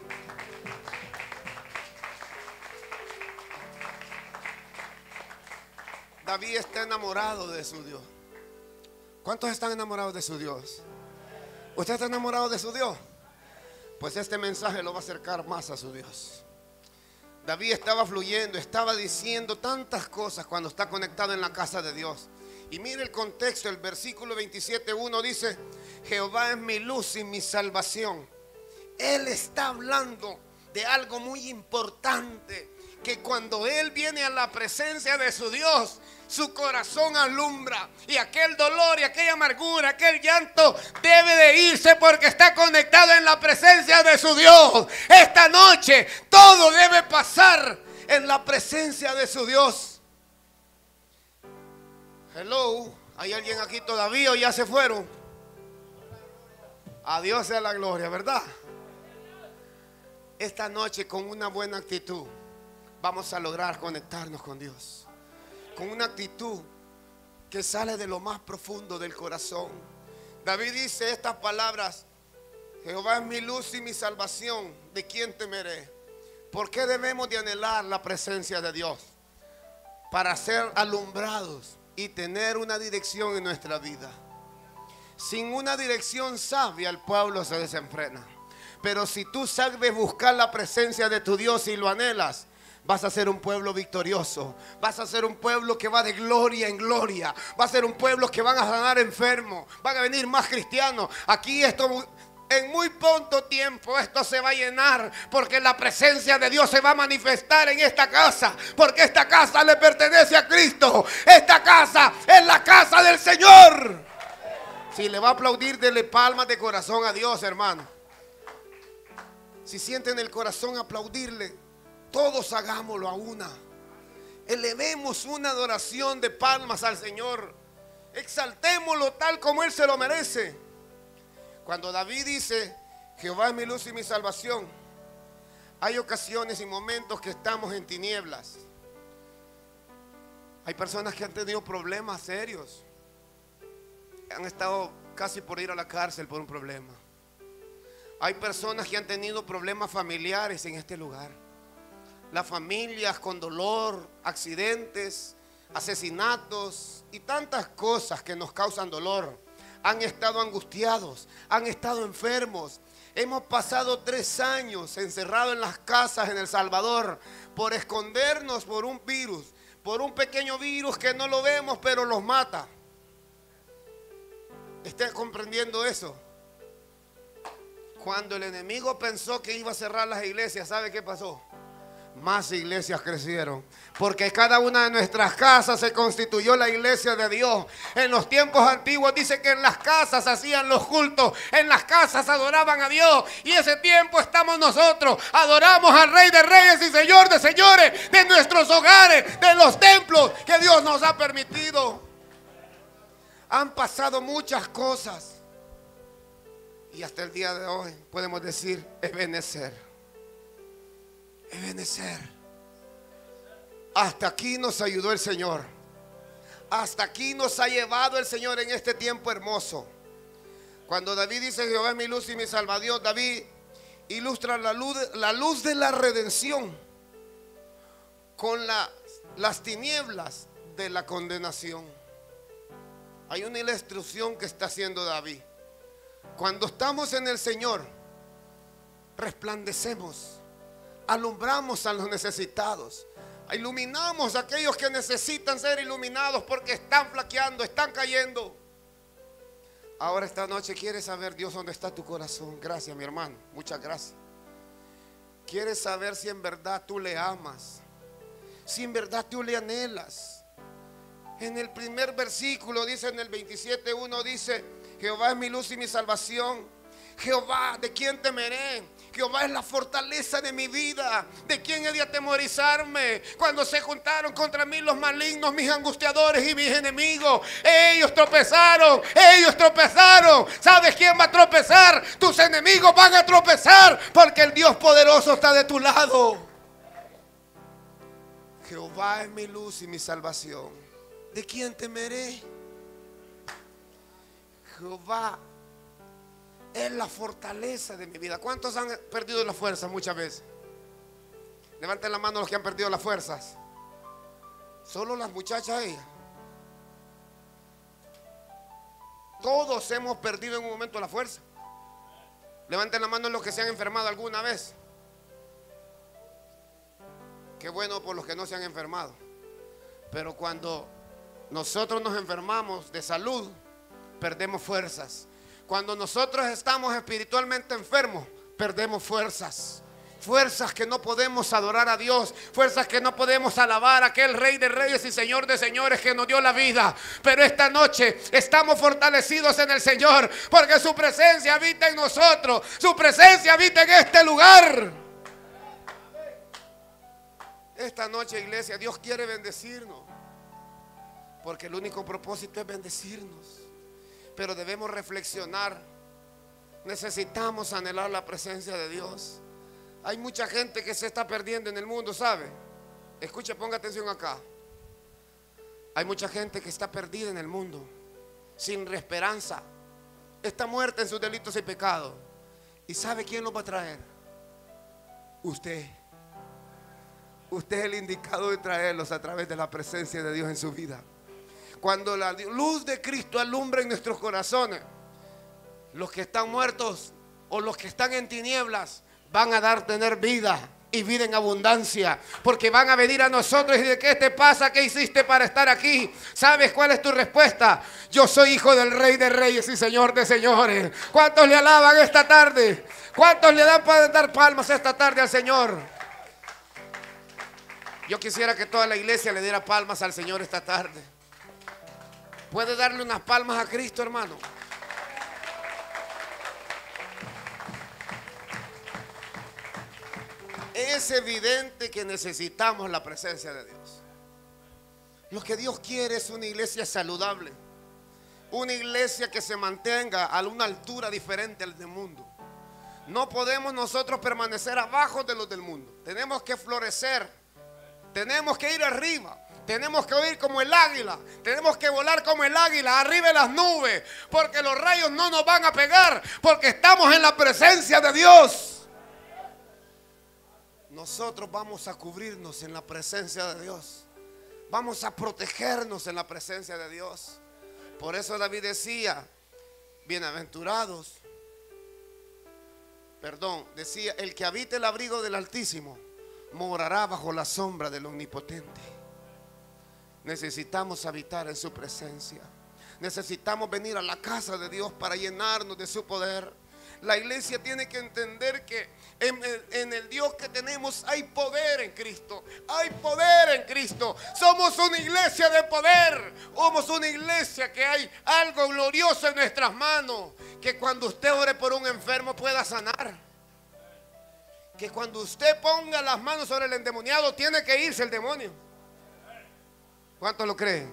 David está enamorado de su Dios. ¿Cuántos están enamorados de su Dios? ¿Usted está enamorado de su Dios? Pues este mensaje lo va a acercar más a su Dios. David estaba fluyendo, estaba diciendo tantas cosas cuando está conectado en la casa de Dios. Y mire el contexto, el versículo 27:1 dice: Jehová es mi luz y mi salvación. Él está hablando de algo muy importante, que cuando él viene a la presencia de su Dios, su corazón alumbra y aquel dolor y aquella amargura, aquel llanto debe de irse porque está conectado en la presencia de su Dios. Esta noche todo debe pasar en la presencia de su Dios. Hello, ¿hay alguien aquí todavía o ya se fueron? A Dios sea la gloria, ¿verdad? Esta noche con una buena actitud vamos a lograr conectarnos con Dios. Con una actitud que sale de lo más profundo del corazón. David dice estas palabras: Jehová es mi luz y mi salvación, ¿de quién temeré? ¿Por qué debemos de anhelar la presencia de Dios? Para ser alumbrados y tener una dirección en nuestra vida. Sin una dirección sabia el pueblo se desenfrena. Pero si tú sabes buscar la presencia de tu Dios y lo anhelas, vas a ser un pueblo victorioso. Vas a ser un pueblo que va de gloria en gloria. Va a ser un pueblo que van a sanar enfermos. Van a venir más cristianos. Aquí en muy pronto tiempo esto se va a llenar, porque la presencia de Dios se va a manifestar en esta casa. Porque esta casa le pertenece a Cristo. Esta casa es la casa del Señor. Si le va a aplaudir, dele palmas de corazón a Dios, hermano. Si siente en el corazón aplaudirle, todos hagámoslo a una. Elevemos una adoración de palmas al Señor. Exaltémoslo tal como Él se lo merece. Cuando David dice: Jehová es mi luz y mi salvación, hay ocasiones y momentos que estamos en tinieblas. Hay personas que han tenido problemas serios. Han estado casi por ir a la cárcel por un problema. Hay personas que han tenido problemas familiares en este lugar. Las familias con dolor, accidentes, asesinatos y tantas cosas que nos causan dolor. Han estado angustiados, han estado enfermos. Hemos pasado 3 años encerrados en las casas en El Salvador por escondernos por un virus, por un pequeño virus que no lo vemos pero los mata. ¿Está comprendiendo eso? Cuando el enemigo pensó que iba a cerrar las iglesias, ¿sabe qué pasó? Más iglesias crecieron, porque cada una de nuestras casas se constituyó la iglesia de Dios. En los tiempos antiguos dice que en las casas hacían los cultos, en las casas adoraban a Dios, y ese tiempo estamos nosotros. Adoramos al Rey de Reyes y Señor de Señores, de nuestros hogares, de los templos que Dios nos ha permitido. Han pasado muchas cosas y hasta el día de hoy podemos decir Ebenezer. Ebenezer. Hasta aquí nos ayudó el Señor. Hasta aquí nos ha llevado el Señor en este tiempo hermoso. Cuando David dice Jehová es mi luz y mi salvador, David ilustra la luz de la redención con las tinieblas de la condenación. Hay una ilustración que está haciendo David. Cuando estamos en el Señor, resplandecemos, alumbramos a los necesitados, iluminamos a aquellos que necesitan ser iluminados porque están flaqueando, están cayendo. Ahora esta noche quieres saber, Dios, dónde está tu corazón. Gracias, mi hermano, muchas gracias. Quieres saber si en verdad tú le amas, si en verdad tú le anhelas. En el primer versículo dice, en el 27:1 dice: Jehová es mi luz y mi salvación. Jehová, ¿de quién temeré? Jehová es la fortaleza de mi vida. ¿De quién he de atemorizarme? Cuando se juntaron contra mí los malignos, mis angustiadores y mis enemigos, ellos tropezaron, ellos tropezaron. ¿Sabes quién va a tropezar? Tus enemigos van a tropezar, porque el Dios poderoso está de tu lado. Jehová es mi luz y mi salvación. ¿De quién temeré? Jehová es la fortaleza de mi vida. ¿Cuántos han perdido la fuerza muchas veces? Levanten la mano los que han perdido las fuerzas. Solo las muchachas ellas. Todos hemos perdido en un momento la fuerza. Levanten la mano los que se han enfermado alguna vez. Qué bueno por los que no se han enfermado. Pero cuando nosotros nos enfermamos de salud, perdemos fuerzas. Cuando nosotros estamos espiritualmente enfermos, perdemos fuerzas. Fuerzas que no podemos adorar a Dios. Fuerzas que no podemos alabar a aquel Rey de Reyes y Señor de Señores que nos dio la vida. Pero esta noche estamos fortalecidos en el Señor, porque su presencia habita en nosotros. Su presencia habita en este lugar. Esta noche, iglesia, Dios quiere bendecirnos, porque el único propósito es bendecirnos. Pero debemos reflexionar. Necesitamos anhelar la presencia de Dios. Hay mucha gente que se está perdiendo en el mundo, ¿sabe? Escuche, ponga atención acá. Hay mucha gente que está perdida en el mundo, sin esperanza. Está muerta en sus delitos y pecados. ¿Y sabe quién los va a traer? Usted. Usted es el indicado de traerlos a través de la presencia de Dios en su vida. Cuando la luz de Cristo alumbra en nuestros corazones, los que están muertos o los que están en tinieblas van a tener vida, y vida en abundancia, porque van a venir a nosotros y de ¿qué te pasa? ¿Qué hiciste para estar aquí? ¿Sabes cuál es tu respuesta? Yo soy hijo del Rey de Reyes y Señor de Señores. ¿Cuántos le alaban esta tarde? ¿Cuántos le dan para dar palmas esta tarde al Señor? Yo quisiera que toda la iglesia le diera palmas al Señor esta tarde. ¿Puede darle unas palmas a Cristo, hermano? Es evidente que necesitamos la presencia de Dios. Lo que Dios quiere es una iglesia saludable, una iglesia que se mantenga a una altura diferente al del mundo. No podemos nosotros permanecer abajo de los del mundo. Tenemos que florecer, tenemos que ir arriba. Tenemos que oír como el águila. Tenemos que volar como el águila arriba de las nubes, porque los rayos no nos van a pegar, porque estamos en la presencia de Dios. Nosotros vamos a cubrirnos en la presencia de Dios. Vamos a protegernos en la presencia de Dios. Por eso David decía: bienaventurados Perdón, decía, el que habite el abrigo del Altísimo morará bajo la sombra del Omnipotente. Necesitamos habitar en su presencia. Necesitamos venir a la casa de Dios para llenarnos de su poder. La iglesia tiene que entender que en el Dios que tenemos hay poder en Cristo. Hay poder en Cristo. Somos una iglesia de poder. Somos una iglesia que hay algo glorioso en nuestras manos. Que cuando usted ore por un enfermo pueda sanar. Que cuando usted ponga las manos sobre el endemoniado tiene que irse el demonio. ¿Cuántos lo creen?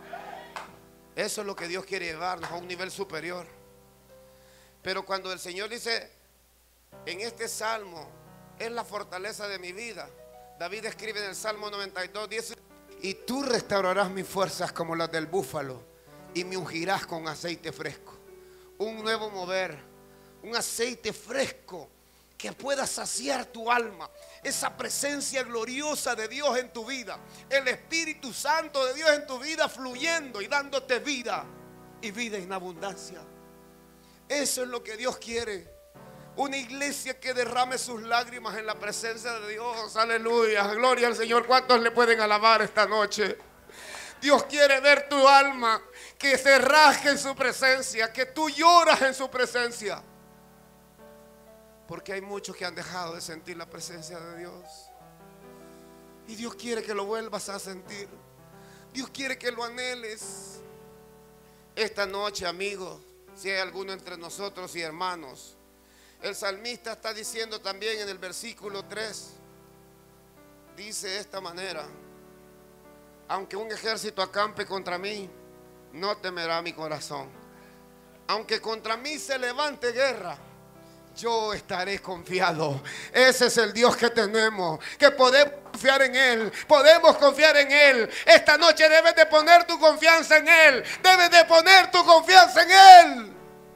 Eso es lo que Dios quiere llevarnos a un nivel superior. Pero cuando el Señor dice en este salmo, es la fortaleza de mi vida. David escribe en el Salmo 92, dice: y tú restaurarás mis fuerzas como las del búfalo y me ungirás con aceite fresco. Un nuevo mover, un aceite fresco que pueda saciar tu alma. Esa presencia gloriosa de Dios en tu vida, el Espíritu Santo de Dios en tu vida fluyendo y dándote vida y vida en abundancia. Eso es lo que Dios quiere. Una iglesia que derrame sus lágrimas en la presencia de Dios. Aleluya, gloria al Señor. ¿Cuántos le pueden alabar esta noche? Dios quiere ver tu alma que se rasgue en su presencia, que tú lloras en su presencia. Porque hay muchos que han dejado de sentir la presencia de Dios. Y Dios quiere que lo vuelvas a sentir. Dios quiere que lo anheles. Esta noche, amigos, si hay alguno entre nosotros y hermanos, el salmista está diciendo también en el versículo 3, dice de esta manera: aunque un ejército acampe contra mí, no temerá mi corazón. Aunque contra mí se levante guerra, yo estaré confiado. Ese es el Dios que tenemos, que podemos confiar en Él. Podemos confiar en Él. Esta noche debes de poner tu confianza en Él. Debes de poner tu confianza en Él.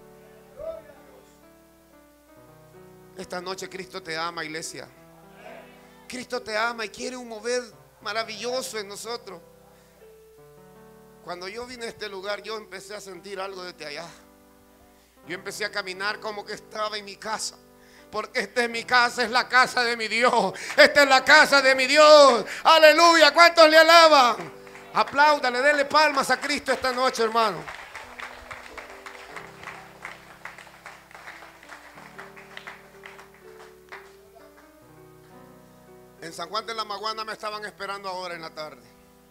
Esta noche Cristo te ama, iglesia. Cristo te ama y quiere un mover maravilloso en nosotros. Cuando yo vine a este lugar, yo empecé a sentir algo desde allá. Yo empecé a caminar como que estaba en mi casa. Porque esta es mi casa, es la casa de mi Dios. Esta es la casa de mi Dios. Aleluya, ¿cuántos le alaban? Apláudale, denle palmas a Cristo esta noche, hermano. En San Juan de la Maguana me estaban esperando ahora en la tarde.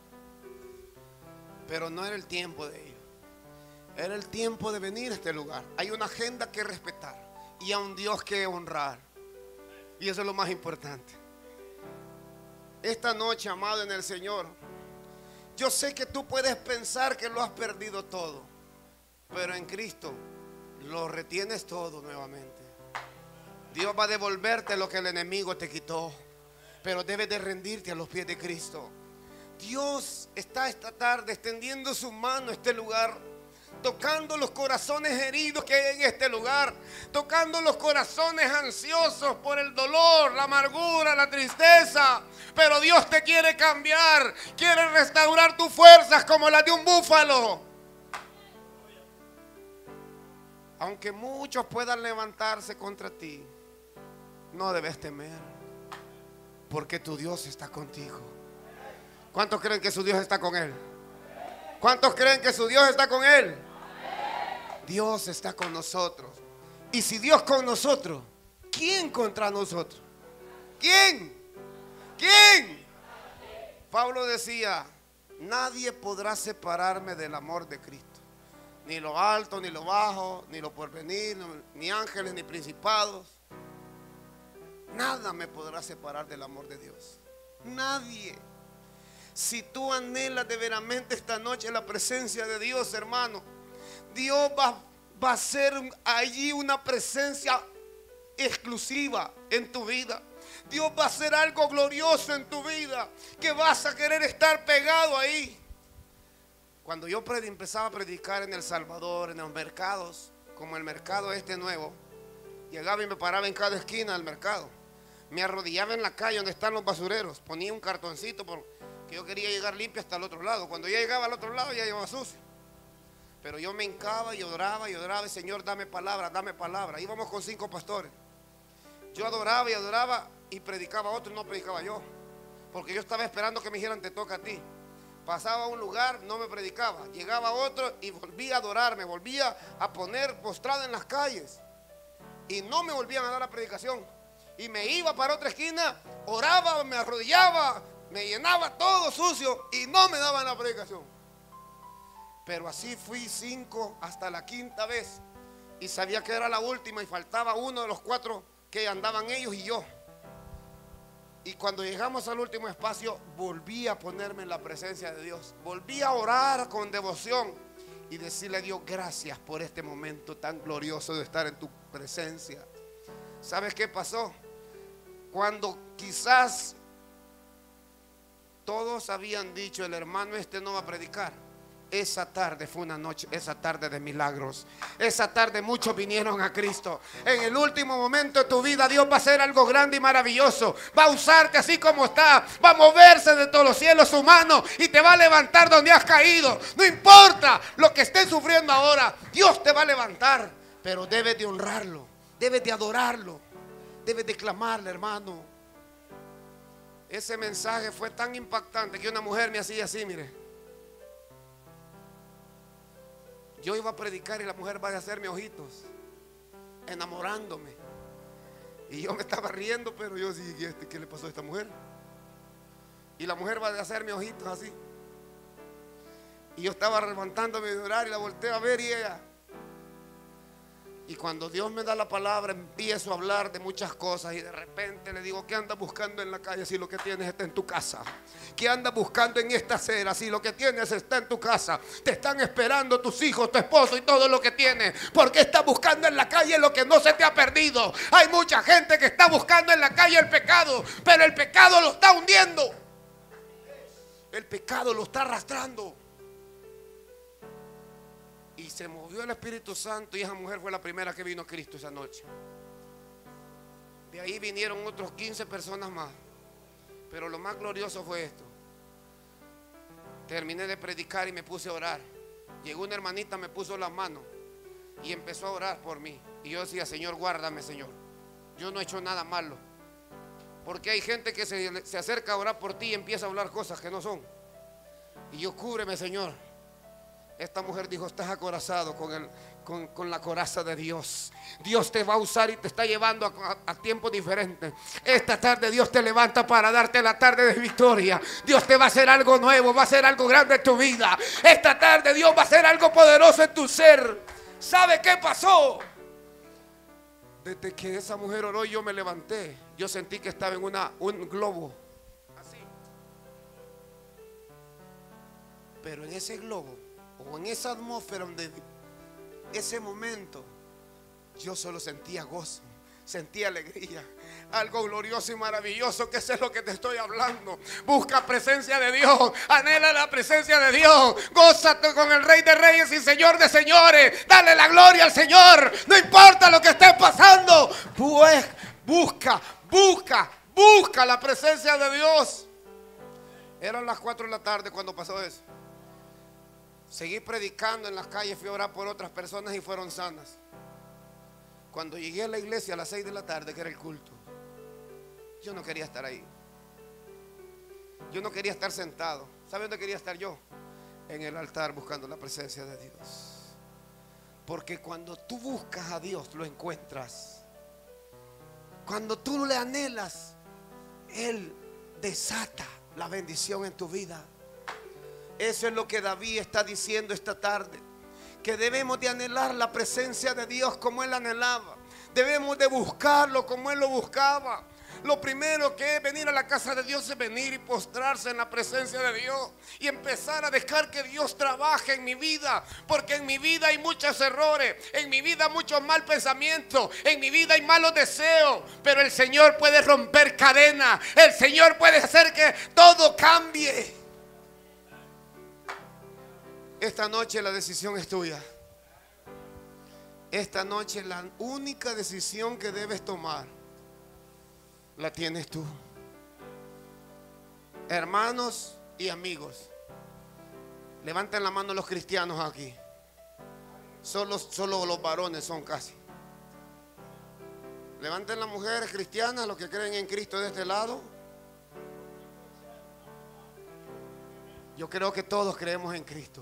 Pero no era el tiempo de ellos. Era el tiempo de venir a este lugar. Hay una agenda que respetar y a un Dios que honrar. Y eso es lo más importante. Esta noche, amado en el Señor, yo sé que tú puedes pensar que lo has perdido todo, pero en Cristo lo retienes todo nuevamente. Dios va a devolverte lo que el enemigo te quitó, pero debes de rendirte a los pies de Cristo. Dios está esta tarde extendiendo su mano a este lugar, tocando los corazones heridos que hay en este lugar, tocando los corazones ansiosos por el dolor, la amargura, la tristeza. Pero Dios te quiere cambiar, quiere restaurar tus fuerzas como las de un búfalo. Aunque muchos puedan levantarse contra ti, no debes temer, porque tu Dios está contigo. ¿Cuántos creen que su Dios está con él? ¿Cuántos creen que su Dios está con él? Dios está con nosotros. Y si Dios con nosotros, ¿quién contra nosotros? ¿Quién? ¿Quién? Pablo decía: nadie podrá separarme del amor de Cristo. Ni lo alto, ni lo bajo, ni lo porvenir, ni ángeles, ni principados. Nada me podrá separar del amor de Dios. Nadie. Si tú anhelas de veramente esta noche la presencia de Dios, hermano, Dios va a ser allí una presencia exclusiva en tu vida. Dios va a hacer algo glorioso en tu vida, que vas a querer estar pegado ahí. Cuando yo empezaba a predicar en El Salvador, en los mercados, como el mercado este nuevo, llegaba y me paraba en cada esquina del mercado. Me arrodillaba en la calle donde están los basureros, ponía un cartoncito porque yo quería llegar limpio hasta el otro lado. Cuando ya llegaba al otro lado ya llevaba sucio. Pero yo me hincaba y oraba, y Señor, dame palabra, dame palabra. Íbamos con 5 pastores. Yo adoraba y adoraba y predicaba a otro y no predicaba yo. Porque yo estaba esperando que me dijeran te toca a ti. Pasaba a un lugar, no me predicaba. Llegaba a otro y volvía a adorar. Me volvía a poner postrado en las calles. Y no me volvían a dar la predicación. Y me iba para otra esquina, oraba, me arrodillaba, me llenaba todo sucio y no me daban la predicación. Pero así fui 5 hasta la 5ª vez. Y sabía que era la última y faltaba uno de los 4 que andaban ellos y yo. Y cuando llegamos al último espacio, volví a ponerme en la presencia de Dios. Volví a orar con devoción y decirle a Dios gracias por este momento tan glorioso de estar en tu presencia. ¿Sabes qué pasó? Cuando quizás todos habían dicho el hermano este no va a predicar, esa tarde fue una noche, esa tarde de milagros. Esa tarde muchos vinieron a Cristo. En el último momento de tu vida Dios va a hacer algo grande y maravilloso. Va a usarte así como está. Va a moverse de todos los cielos humanos y te va a levantar donde has caído. No importa lo que estés sufriendo ahora, Dios te va a levantar. Pero debes de honrarlo, debes de adorarlo, debes de clamarle, hermano. Ese mensaje fue tan impactante que una mujer me hacía así, mire. Yo iba a predicar y la mujer va a hacerme ojitos, enamorándome. Y yo me estaba riendo, pero yo sí, ¿qué le pasó a esta mujer? Y la mujer va a hacerme ojitos así. Y yo estaba levantándome de orar y la volteé a ver y ella. Y cuando Dios me da la palabra, empiezo a hablar de muchas cosas y de repente le digo, ¿qué andas buscando en la calle si lo que tienes está en tu casa? ¿Qué andas buscando en esta acera si lo que tienes está en tu casa? Te están esperando tus hijos, tu esposo y todo lo que tienes. ¿Por qué estás buscando en la calle lo que no se te ha perdido? Hay mucha gente que está buscando en la calle el pecado, pero el pecado lo está hundiendo. El pecado lo está arrastrando. Y se movió el Espíritu Santo y esa mujer fue la primera que vino a Cristo esa noche. De ahí vinieron otros 15 personas más. Pero lo más glorioso fue esto. Terminé de predicar y me puse a orar. Llegó una hermanita, me puso las manos y empezó a orar por mí. Y yo decía, Señor, guárdame, Señor. Yo no he hecho nada malo. Porque hay gente que se acerca a orar por ti y empieza a hablar cosas que no son. Y yo, cúbreme, Señor. Esta mujer dijo, estás acorazado con la coraza de Dios. Dios te va a usar y te está llevando a tiempos diferentes. Esta tarde Dios te levanta para darte la tarde de victoria. Dios te va a hacer algo nuevo, va a hacer algo grande en tu vida. Esta tarde Dios va a hacer algo poderoso en tu ser. ¿Sabe qué pasó? Desde que esa mujer oró yo me levanté. Yo sentí que estaba en un globo. Así. Pero en ese globo, o en esa atmósfera, donde ese momento yo solo sentía gozo, sentía alegría, algo glorioso y maravilloso, que eso es lo que te estoy hablando. Busca presencia de Dios, anhela la presencia de Dios, gózate con el Rey de Reyes y Señor de Señores, dale la gloria al Señor, no importa lo que esté pasando, pues busca la presencia de Dios. Eran las 4 de la tarde cuando pasó eso. Seguí predicando en las calles, fui a orar por otras personas y fueron sanas. Cuando llegué a la iglesia a las 6 de la tarde, que era el culto, yo no quería estar ahí. Yo no quería estar sentado. ¿Sabe dónde quería estar yo? En el altar buscando la presencia de Dios. Porque cuando tú buscas a Dios, lo encuentras. Cuando tú le anhelas, Él desata la bendición en tu vida. Eso es lo que David está diciendo esta tarde, que debemos de anhelar la presencia de Dios como Él anhelaba. Debemos de buscarlo como Él lo buscaba. Lo primero que es venir a la casa de Dios es venir y postrarse en la presencia de Dios y empezar a dejar que Dios trabaje en mi vida, porque en mi vida hay muchos errores, en mi vida muchos mal pensamientos, en mi vida hay malos deseos, pero el Señor puede romper cadenas, el Señor puede hacer que todo cambie. Esta noche la decisión es tuya. Esta noche la única decisión que debes tomar la tienes tú. Hermanos y amigos, levanten la mano los cristianos aquí. Solo los varones son casi. Levanten las mujeres cristianas, los que creen en Cristo de este lado. Yo creo que todos creemos en Cristo.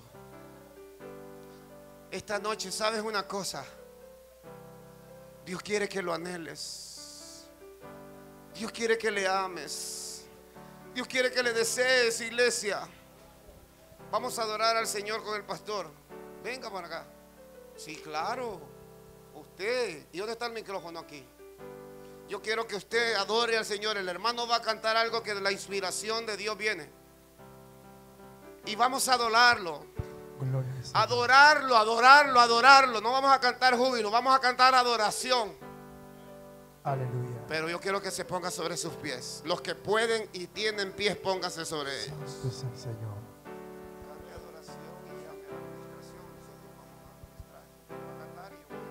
Esta noche, ¿sabes una cosa? Dios quiere que lo anheles. Dios quiere que le ames. Dios quiere que le desees, iglesia. Vamos a adorar al Señor con el pastor. Venga para acá. Sí, claro. Usted. ¿Y dónde está el micrófono aquí? Yo quiero que usted adore al Señor. El hermano va a cantar algo que de la inspiración de Dios viene. Y vamos a adorarlo. Adorarlo, adorarlo, adorarlo. No vamos a cantar júbilo, vamos a cantar adoración. Aleluya. Pero yo quiero que se ponga sobre sus pies. Los que pueden y tienen pies, pónganse sobre ellos. Santo es el Señor. Dame adoración y dame administración. Nosotros vamos a cantar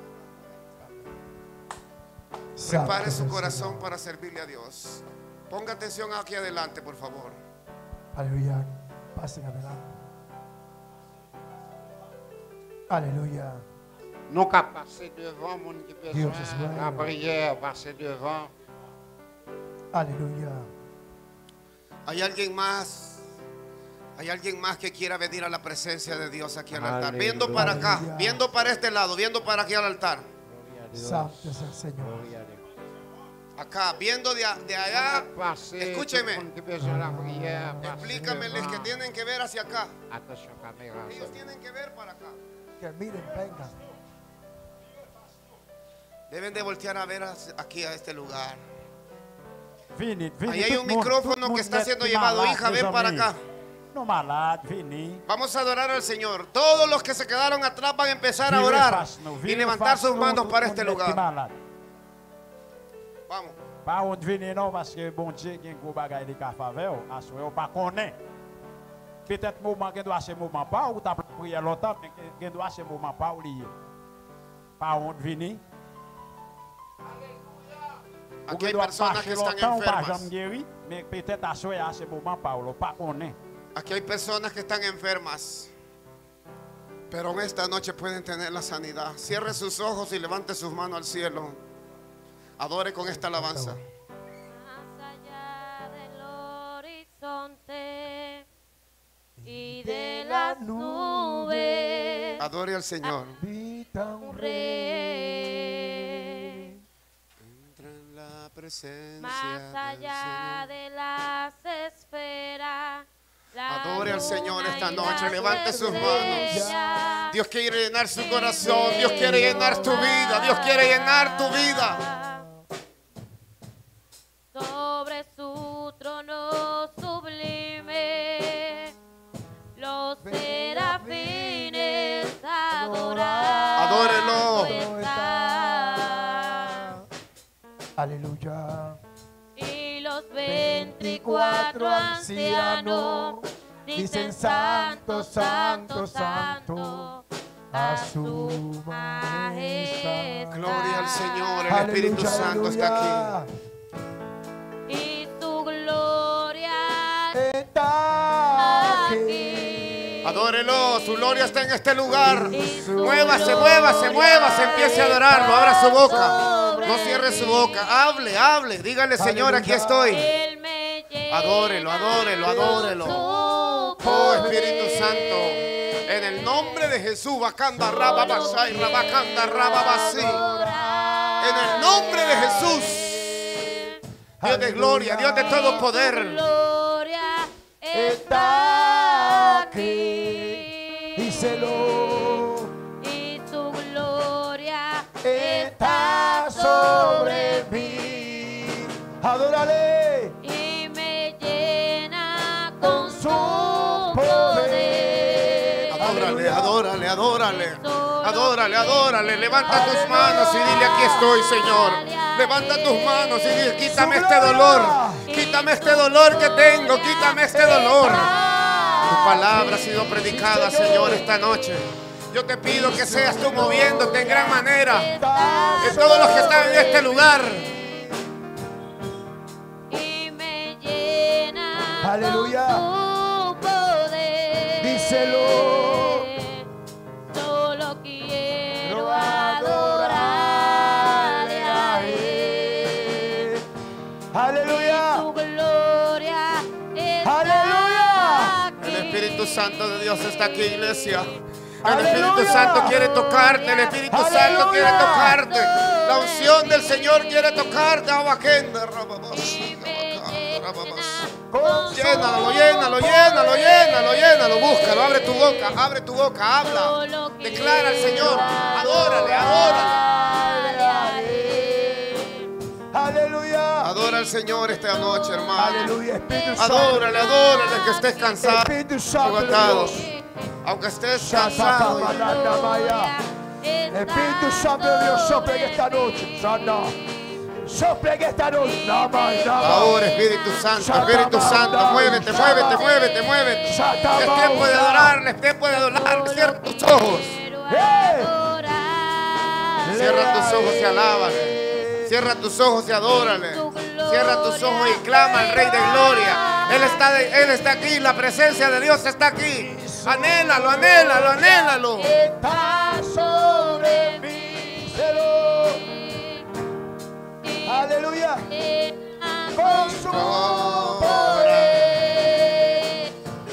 y yo voy a Prepare su corazón para servirle a Dios. Ponga atención aquí adelante, por favor. Aleluya. Pasen adelante. Aleluya. Nous qu'à passer devant mon qui Dieu besoin te soit la prière, passer devant. Aleluya. ¿Hay alguien más? ¿Hay alguien más que quiera venir a la presencia de Dios aquí al altar? Aleluya. Viendo para acá, Aleluya. viendo para este lado, viendo para aquí al altar. Gloria a Dios. Santo es el Señor. Gloria a Dios. Acá, viendo de allá. Passer Escúcheme. tout le monde qui besoin la prière, passer Explícameles que devant. tienen que ver hacia acá. Attention caméra. Ellos tienen que ver para acá. Que miren, vengan. Deben de voltear a ver aquí a este lugar. Vini, vini. Ahí hay tout un moun- micrófono tout que moun está net siendo ki llevado. malade, Hija, mes ven para amis. acá. No malade, vini. Vamos a adorar al Señor. Todos los que se quedaron atrás van a empezar a Vire orar face nou, y vire levantar face sus nou, manos tout para moun este net ki lugar. malade. Vamos. Pa ou vini non, paske bon Dieu gen gros bagay li ka fave ou, aswe ou pa konen. Peut-être mouman gen do ase mouman pa ou ta priye longtemps, mais gen do ase mouman pa ou liye. Pa ou vini. Ou Aquí hay gen do personas marche que están longtemps ou pa enfermas. jam geri, mais peut-être aswe ase mouman pa ou, pa konen. Aquí hay personas que están enfermas. Pero en esta noche pueden tener la sanidad. Cierre sus ojos y levante sus manos al cielo. Adore con esta alabanza. Más allá del horizonte y de las nubes, Adore al Señor. Vita un un rey. Entra en la presencia Más del allá Señor. de las esferas. la Adore al Señor luna esta y noche, las levante sus manos. estrellas. Dios quiere llenar su corazón. Dios quiere llenar tu vida. Dios quiere llenar tu vida. Sobre su trono sublime, los serafines adorando Adórelo. están. Aleluya. Y los 24 ancianos dicen santo, santo, santo a su majestad. Gloria al Señor. El Espíritu Aleluya, Santo está aquí. aleluya. Y su gloria Está aquí. aquí. Adórelo. Su gloria está en este lugar. Y su Muévase, muévase, muévase. Empiece a adorarlo. Abra su boca. No cierre su boca. Hable, hable. Dígale, Señor, aquí estoy. Él me llena Adórelo, adórelo, adórelo. con su Oh, Espíritu poder. Santo. En el nombre de Jesús. Bacanda rababasai, rabacanda rababasí. En el nombre de Jesús. Dios de gloria, Dios de todo poder. Gloria Está está aquí. aquí. Díselo. Y su gloria Está sobre mí. Adórale. y me llena con su poder. poder. Adórale, adórale, adórale. Adórale, adórale. Levanta tus manos y dile: aquí estoy, Señor. Levanta tus manos y dile: quítame este dolor. Quítame este dolor que tengo. Quítame este dolor. Tu palabra ha sido predicada, Señor, esta noche. Yo te pido que seas tú moviéndote en gran manera Está en todos los que están en este lugar. y me llena Aleluya. con su poder. Díselo. Solo quiero Quiero adorarle adorarle a a Él. Aleluya. Tu gloria está Aleluya. aquí. El Espíritu Santo de Dios está aquí, iglesia. El Aleluya. Espíritu Santo quiere tocarte, el Espíritu Santo Aleluya. quiere tocarte. La unción del Señor quiere tocarte. Abajenda, rababos, rababos. Llénalo, llénalo, llénalo, llénalo, llénalo. Búscalo, abre tu boca, habla. Declara al Señor. Adórale, adórale. Aleluya. Adora al Señor esta noche, hermano. Aleluya. Espíritu Santo. Adórale, adórale, que estés cansado, Espíritu Santo de agotado. Dios. Aunque estés cansado. Espíritu Santo de Dios, sopla en esta noche. Sana. Sopla en esta noche. Ahora, Espíritu Santo, muévete, muévete, muévete, muévete. Es tiempo de adorarle, es tiempo de adorarle. Cierra tus ojos. Cierra tus ojos y alábale. Cierra tus ojos y adórale. Cierra tus ojos y clama al Rey de Gloria. Él está aquí, la presencia de Dios está aquí. Anhélalo, anhélalo, anhélalo. Está sobre mí. Aleluya. Con su poder.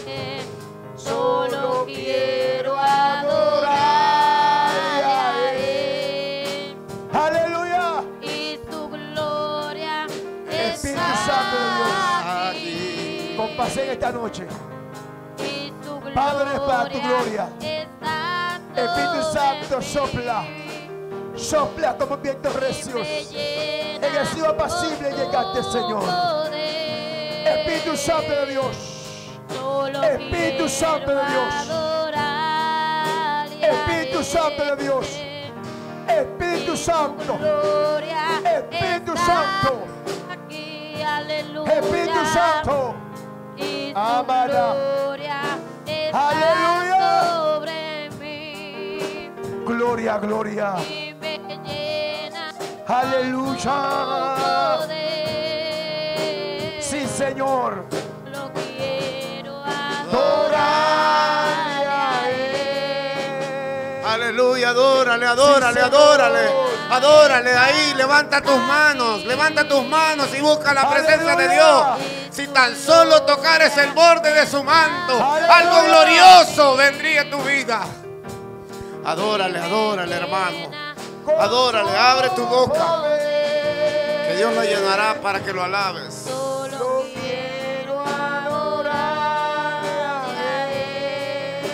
Solo quiero adorar a Él. Aleluya. Y su gloria Espíritu está Santo de Dios. aquí. Compasión esta noche. Y su Padre, para tu gloria. está Espíritu sobre Santo, mí. sopla. Sopla como viento recio. En el cielo apacible llegaste, Señor. Espíritu Santo de Dios. Espíritu Santo de Dios. Espíritu Santo de Dios. Espíritu Santo. Espíritu Santo. Espíritu Santo. Amada. Aleluya. Sobre mí Gloria, gloria. y me llena Aleluya. poder. Sí, Señor. Lo quiero Adorar adorar. a Él. Aleluya, adórale, adórale, Sí, adórale. Señor. Adórale ahí, levanta tus manos y busca la presencia de Dios. Aleluya. Si tan solo tocares el borde de su manto, Aleluya. algo glorioso vendría a tu vida. Adórale, adórale, hermano. Adórale, abre tu boca, que Dios la llenará para que lo alabes. Lo quiero adorar a Él.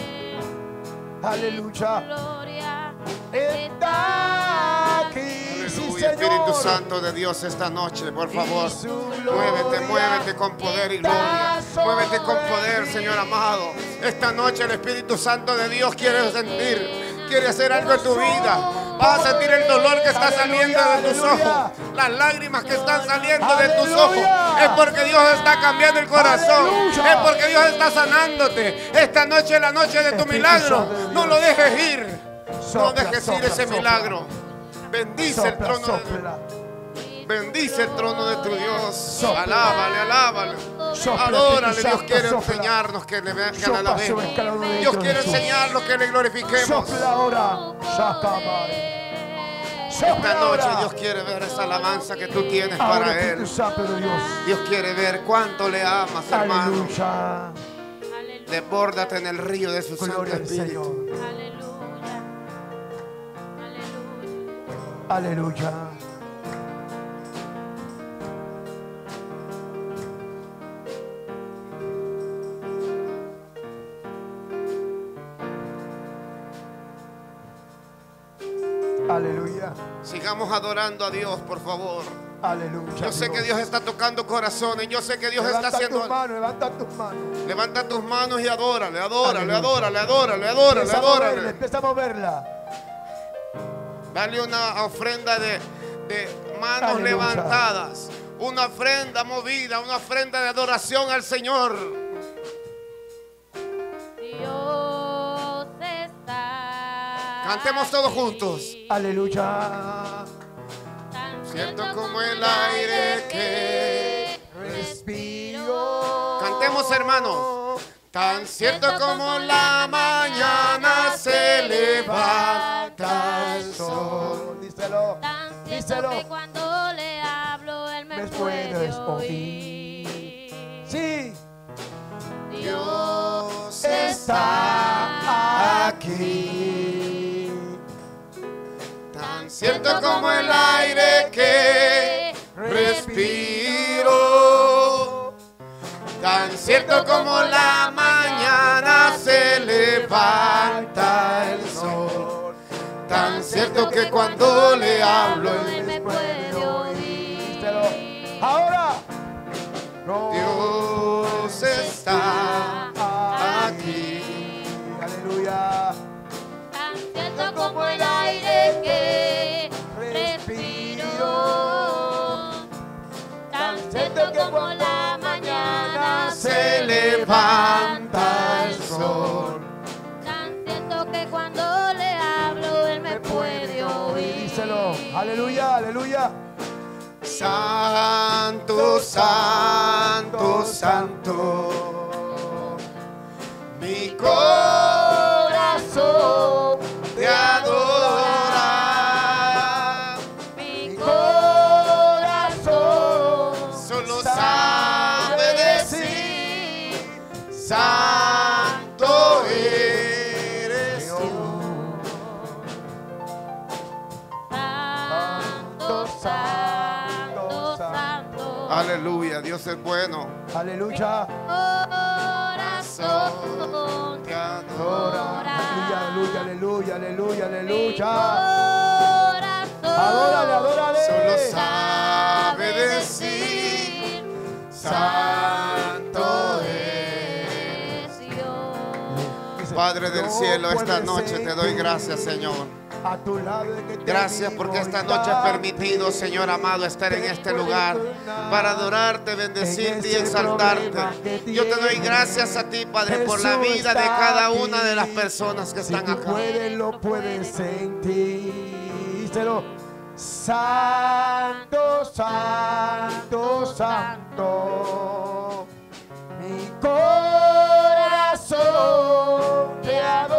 Aleluya. Gloria Está aquí. Sí, Aleluya, Señor. Espíritu Santo de Dios esta noche, por favor. Y su gloria Muévete, muévete con poder y gloria. está Muévete con sobre poder, mí. Señor amado. Esta noche el Espíritu Santo de Dios quiere sentir, quiere hacer algo en tu vida. Vas a sentir el dolor que está saliendo de tus Aleluya. ojos, las lágrimas que están saliendo de tus Aleluya. ojos. Es porque Dios está cambiando el corazón. Aleluya. Es porque Dios está sanándote. Esta noche es la noche de tu Espíritu milagro. Santo de Dios. No lo dejes ir. No Sopla, dejes ir sopla, ese sopla. milagro. Bendice el Sopla, trono de Dios. sopla. Bendice el trono de tu Dios. Sopla. Alábale, alábale. Sopla, Adórale. Espíritu Dios Santo, quiere sopla. enseñarnos que le Sopla alabemos. sobre cada uno de Dios ellos, quiere Jesús. enseñarnos que le glorifiquemos. Sopla ahora. Shakabai. Esta Sopla noche ahora. Dios quiere ver esa alabanza que tú tienes Ahora, para Espíritu Él. Santo de Dios. Dios quiere ver cuánto le amas, hermano. Aleluya. Aleluya. Desbórdate en el río de su Santo Gloria al Espíritu. Señor. Aleluya. Aleluya. Aleluya. Aleluya. Sigamos adorando a Dios, por favor. Aleluya. Yo sé que Dios está tocando corazones. Yo sé que Dios está Levanta haciendo. tus manos, levanta tus manos. Levanta tus manos y adórale, adórale, Aleluya. adórale, adórale, adórale, Empieza a moverla, adórale. empieza a moverla. Dale una ofrenda de manos Aleluya. levantadas. Una ofrenda movida, una ofrenda de adoración al Señor. Dios está. Cantemos todos juntos. Aleluya. Tan Siento como el aire que Respiro. Cantemos, hermano. Tan cierto como la mañana se levanta el sol. Díselo. Tan cierto Díselo. que cuando le hablo él me Me puedes oír. Sí, Dios está aquí. tan cierto como el aire que respiro, tan cierto como la mañana se levanta el sol, tan cierto que cuando le hablo Él me puede oír. Ahora, Dios está aquí. aleluya. Tan cierto como el aire que respiro, tan cierto como la mañana Se levanta el sol. tan cierto que cuando le hablo Él me puede oír. Díselo, aleluya, aleluya. Santo, santo, santo. Mi corazón te adora. Mi Corazón Solo sabe decir, santo eres tú. Santo, santo, santo. Aleluya, Dios es bueno. aleluya. Corazón te Adora. adora. Aleluya, aleluya, aleluya, Mi aleluya. corazón Adórale, adórale. Solo sabe decir, santo eres. Dice, Padre del no cielo, esta puedes noche te doy sentir gracias, Señor. a tu lado el que te Gracias porque digo esta y noche has darte. permitido, Señor amado, estar en este lugar para adorarte, bendecirte y exaltarte. Yo te doy gracias a ti, Padre, por la vida de cada una de las personas que Si están tú acá. puedes, lo puedes sentir. Díselo. Santo, santo, santo. Mi corazón te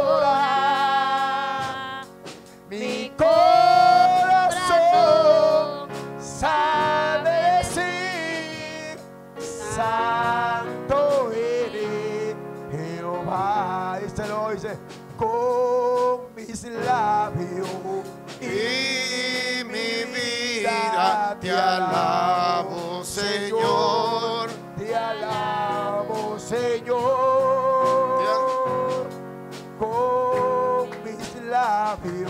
adora. Mi corazón sabe decir, santo eres Jehová. Díselo, dice, con mis labios Y mi vida te alabo, Señor. te alabo, Señor, con mis labios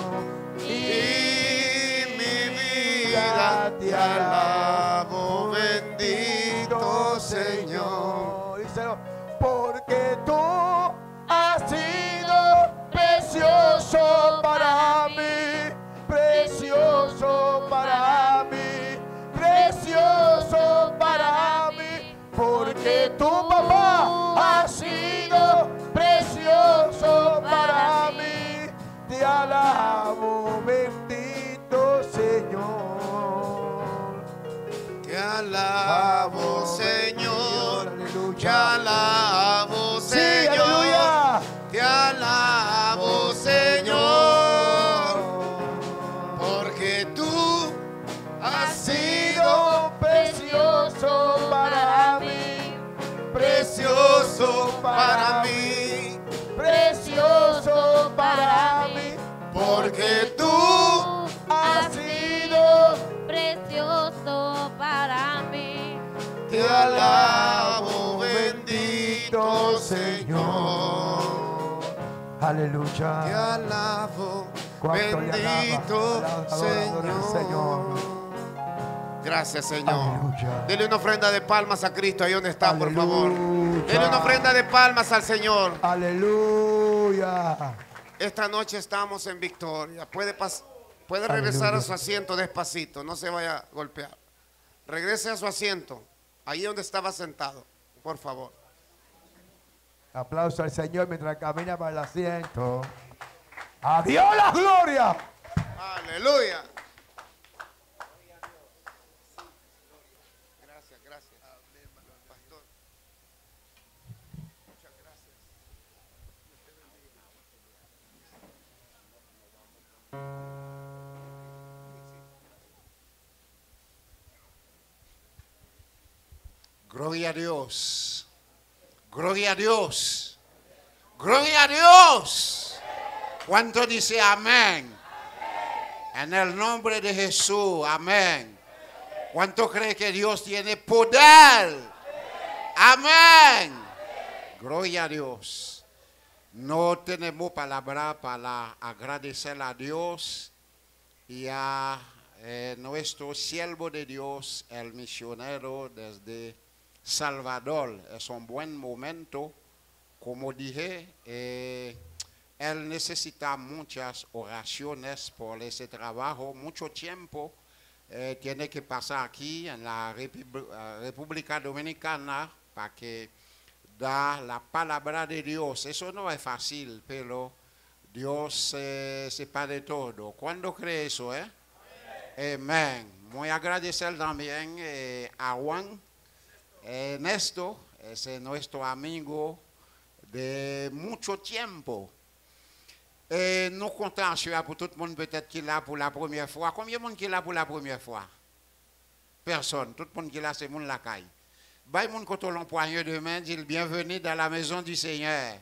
Y mi vida te alabo, bendito Señor. Díselo, porque tú has sido precioso para mí, precioso para mí, precioso para mí, porque tu papá ha sido precioso para mí. Te alabo, bendito Señor. Te alabo, Señor. Aleluya. Te alabo, Sí, Señor. aleluya. Te alabo, Señor. Porque tú has sido Precioso para mí, precioso para mí. precioso para mí, Porque tú has sido precioso para mí. te alabo, bendito Señor. Te aleluya. alabo, ¿Cuánto le bendito alaba? Adora al Señor. Gracias, Señor. Aleluya. Dele una ofrenda de palmas a Cristo ahí donde está, por favor. Aleluya. Dele una ofrenda de palmas al Señor. Aleluya. Esta noche estamos en victoria. Puede regresar Aleluya. a su asiento despacito, no se vaya a golpear. Regrese a su asiento, ahí donde estaba sentado, por favor. Aplauso al Señor mientras camina para el asiento. ¡A Dios la gloria! Aleluya. Gracias, gracias. Pastor. Muchas gracias. Gloria a Dios. Gloria a Dios. Gloria a Dios. ¿Cuánto dice amén? En el nombre de Jesús, amén. ¿Cuánto cree que Dios tiene poder? Amén. Gloria a Dios. No tenemos palabra para agradecer a Dios y a nuestro siervo de Dios, el misionero desde Salvador. Es un buen momento. Como dije, él necesita muchas oraciones por ese trabajo, mucho tiempo. Tiene que pasar aquí en la República Dominicana para que da la palabra de Dios. Eso no es fácil, pero Dios sepa de todo. ¿Cuándo cree eso? Amén. Muy agradecer también a Juan Ernesto, ese es nuestro amigo de mucho tiempo. Nous comptons pour tout le monde peut-être qui est là pour la première fois. Combien de monde qui est là pour la première fois? Personne. Tout le monde qui est là, c'est monde la caille. Bah, monde quand on l'empoigne de main, dit bienvenue dans la maison du Seigneur.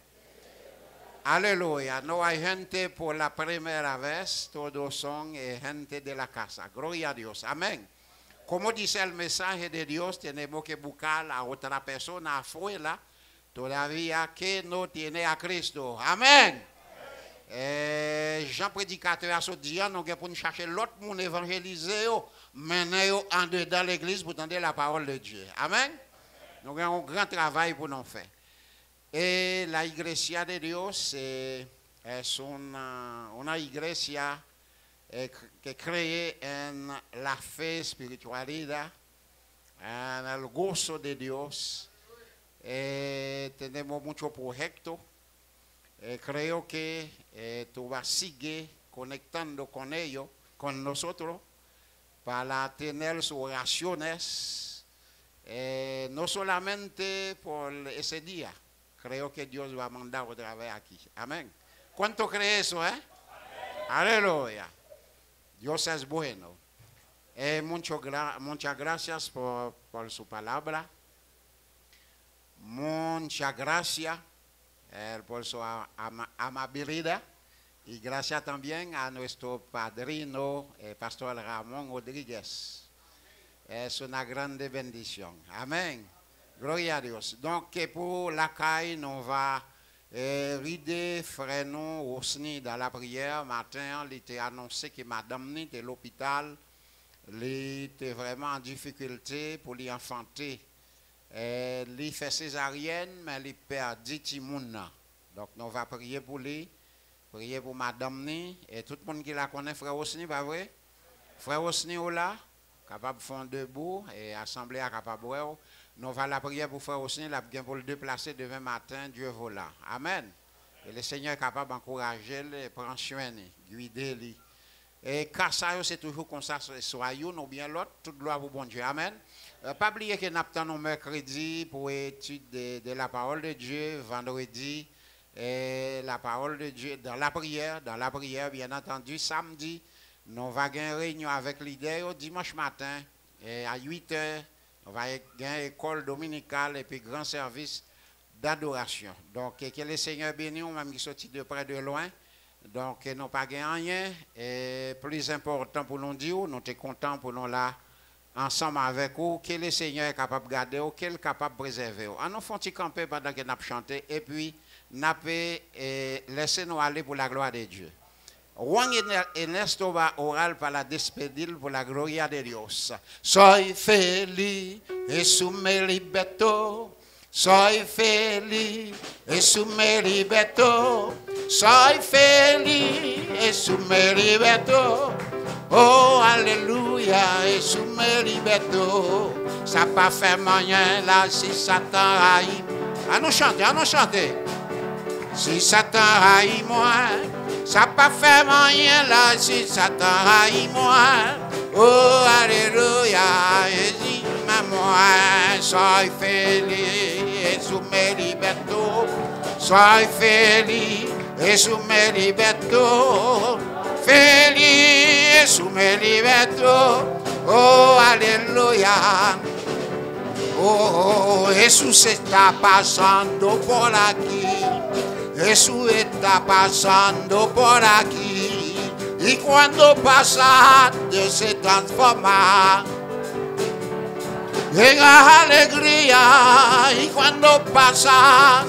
Alléluia. No hay gente por la primera vez, todos son gente de la casa. Gloria a Dios. Amén. Como dice el mensaje de Dios, tenemos que buscar a otra persona afuera todavía que no tiene a Cristo. Amén. Jean prédicateur a ce dia, nous avons pour chercher l'autre monde évangélisé, mener en dedans l'église pour entendre la parole de Dieu. Amen. Nous avons un grand travail pour nous faire. Et la iglesia de Dios es una iglesia que cree en la fe, espiritualidad, en el gozo de Dios. Tenemos muchos proyectos. Creo que tú vas a seguir conectando con ellos, con nosotros, para tener sus oraciones, no solamente por ese día. Creo que Dios va a mandar otra vez aquí. Amén. ¿Cuánto cree eso, Aleluya. Dios es bueno. Muchas gracias por su palabra. Muchas gracias por su amabilidad. Y gracias también a nuestro padrino, Pastor Ramón Rodríguez. Es una grande bendición. Amén. Gloria a Dios. Donc, pour la caille, on va rider frère nous aussi dans la prière. Matin, il était annoncé que madame était à l'hôpital. Elle était vraiment en difficulté pour lui enfanter. Il fait césarienne, mais il perd 10 timouns. Donc, on va prier pour lui. Prier pour madame et tout le monde qui la connaît, frère Osni, pas vrai? Frère Osni, là, capable de faire debout et assemblée capable de nous allons la prière pour frère Osni, la bien pour le déplacer demain matin, Dieu voilà. Amen. Et le Seigneur est capable d'encourager, prendre soin, guider lui. Et car ça, c'est toujours comme ça, soit nous bien l'autre, toute gloire pour bon Dieu. Amen. Pas oublier que nous avons mercredi pour étude de la parole de Dieu, vendredi. Et la parole de Dieu dans la prière, bien entendu, samedi, nous allons avoir une réunion avec l'idée dimanche matin et à 8h, on va avoir une école dominicale et puis grand service d'adoration. Donc, que le Seigneur bénisse, on même qui sorti de près de loin. Donc, nous pas rien. Et plus important pour nous dire, nous sommes contents pour nous là ensemble avec vous, que le Seigneur est capable de garder, qu'il est capable de préserver. On nous fait un petit camper pendant que nous chantons et puis nous laissez-nous aller pour la gloire de Dieu. Juan Ernesto va orar para despedir por la gloria de Dios. Soy feliz, Jesús me libertó. Soy feliz, Jesús me libertó. Soy feliz, Jesús me libertó. Oh, alléluia, Jesús me libertó. Ça pas fait moyen là si Satan haït. À nous chanter. Si Satan haït moi, ça pas fait moyen là si Satan haït moi. Oh, alléluia, Jésus m'a moi. Soy feliz, Jesús me libertó. Soy feliz, Jesús me libertó. Feliz, Jesús me libertó. Oh, alléluia. Oh, Jesús está pasando por aquí. Jesús está pasando por aquí. Y cuando pasa, Dios se transforma. Llega alegría. Y cuando pasa,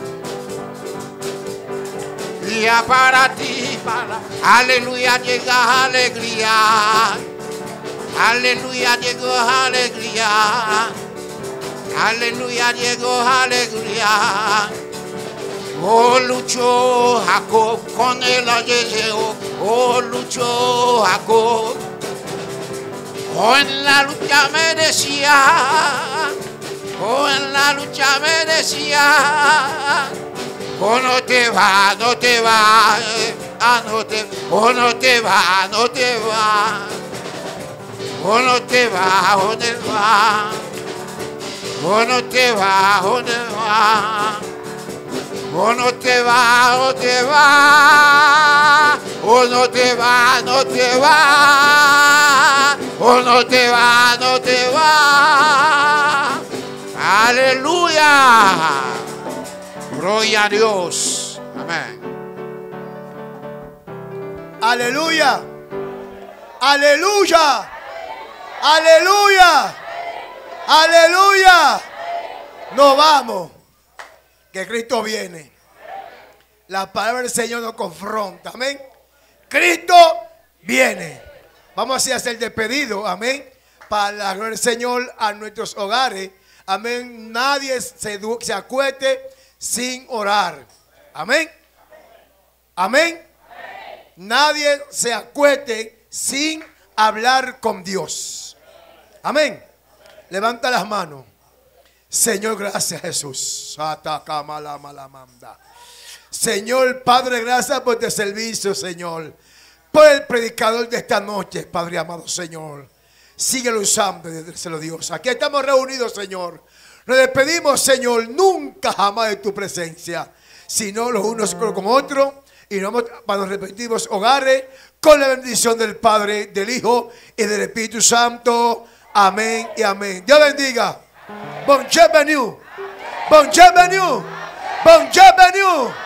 día para ti, aleluya, llega alegría. Aleluya, llegó alegría. Aleluya, llegó alegría. Oh, luchó Jacob con el ayeseo. Oh, luchó Jacob. Oh, en la lucha me decía. Oh, en la lucha me decía. Oh, no te va, no te va. Ah, no te, oh, no te va, no te va. Oh, no te va, oh, te va. Oh, no te va, oh, te va. Oh, no te va, oh, te va. Oh, no te va, no te va. Oh, no te va, no te va. Aleluya. Gloria a Dios. Amén. Aleluya. Aleluya. Aleluya. Aleluya. Nos vamos. Que Cristo viene. La palabra del Señor nos confronta. Amén. Cristo viene. Vamos así a hacer despedido. Amén. Para la gloria del Señor a nuestros hogares. Amén. Nadie se acueste sin orar. Amén. Amén. Nadie se acueste sin hablar con Dios. Amén. Levanta las manos. Señor, gracias Jesús. Señor Padre, gracias por este servicio, Señor. Por el predicador de esta noche, Padre amado, Señor. Síguelo usando, díselo Dios. Aquí estamos reunidos, Señor. Nos despedimos, Señor, nunca jamás de tu presencia, sino los unos con otros. Y nos vamos para los respectivos hogares con la bendición del Padre, del Hijo y del Espíritu Santo. Amén y amén. Dios bendiga. Bon bienvenue. Bon bienvenue. Bon bienvenue.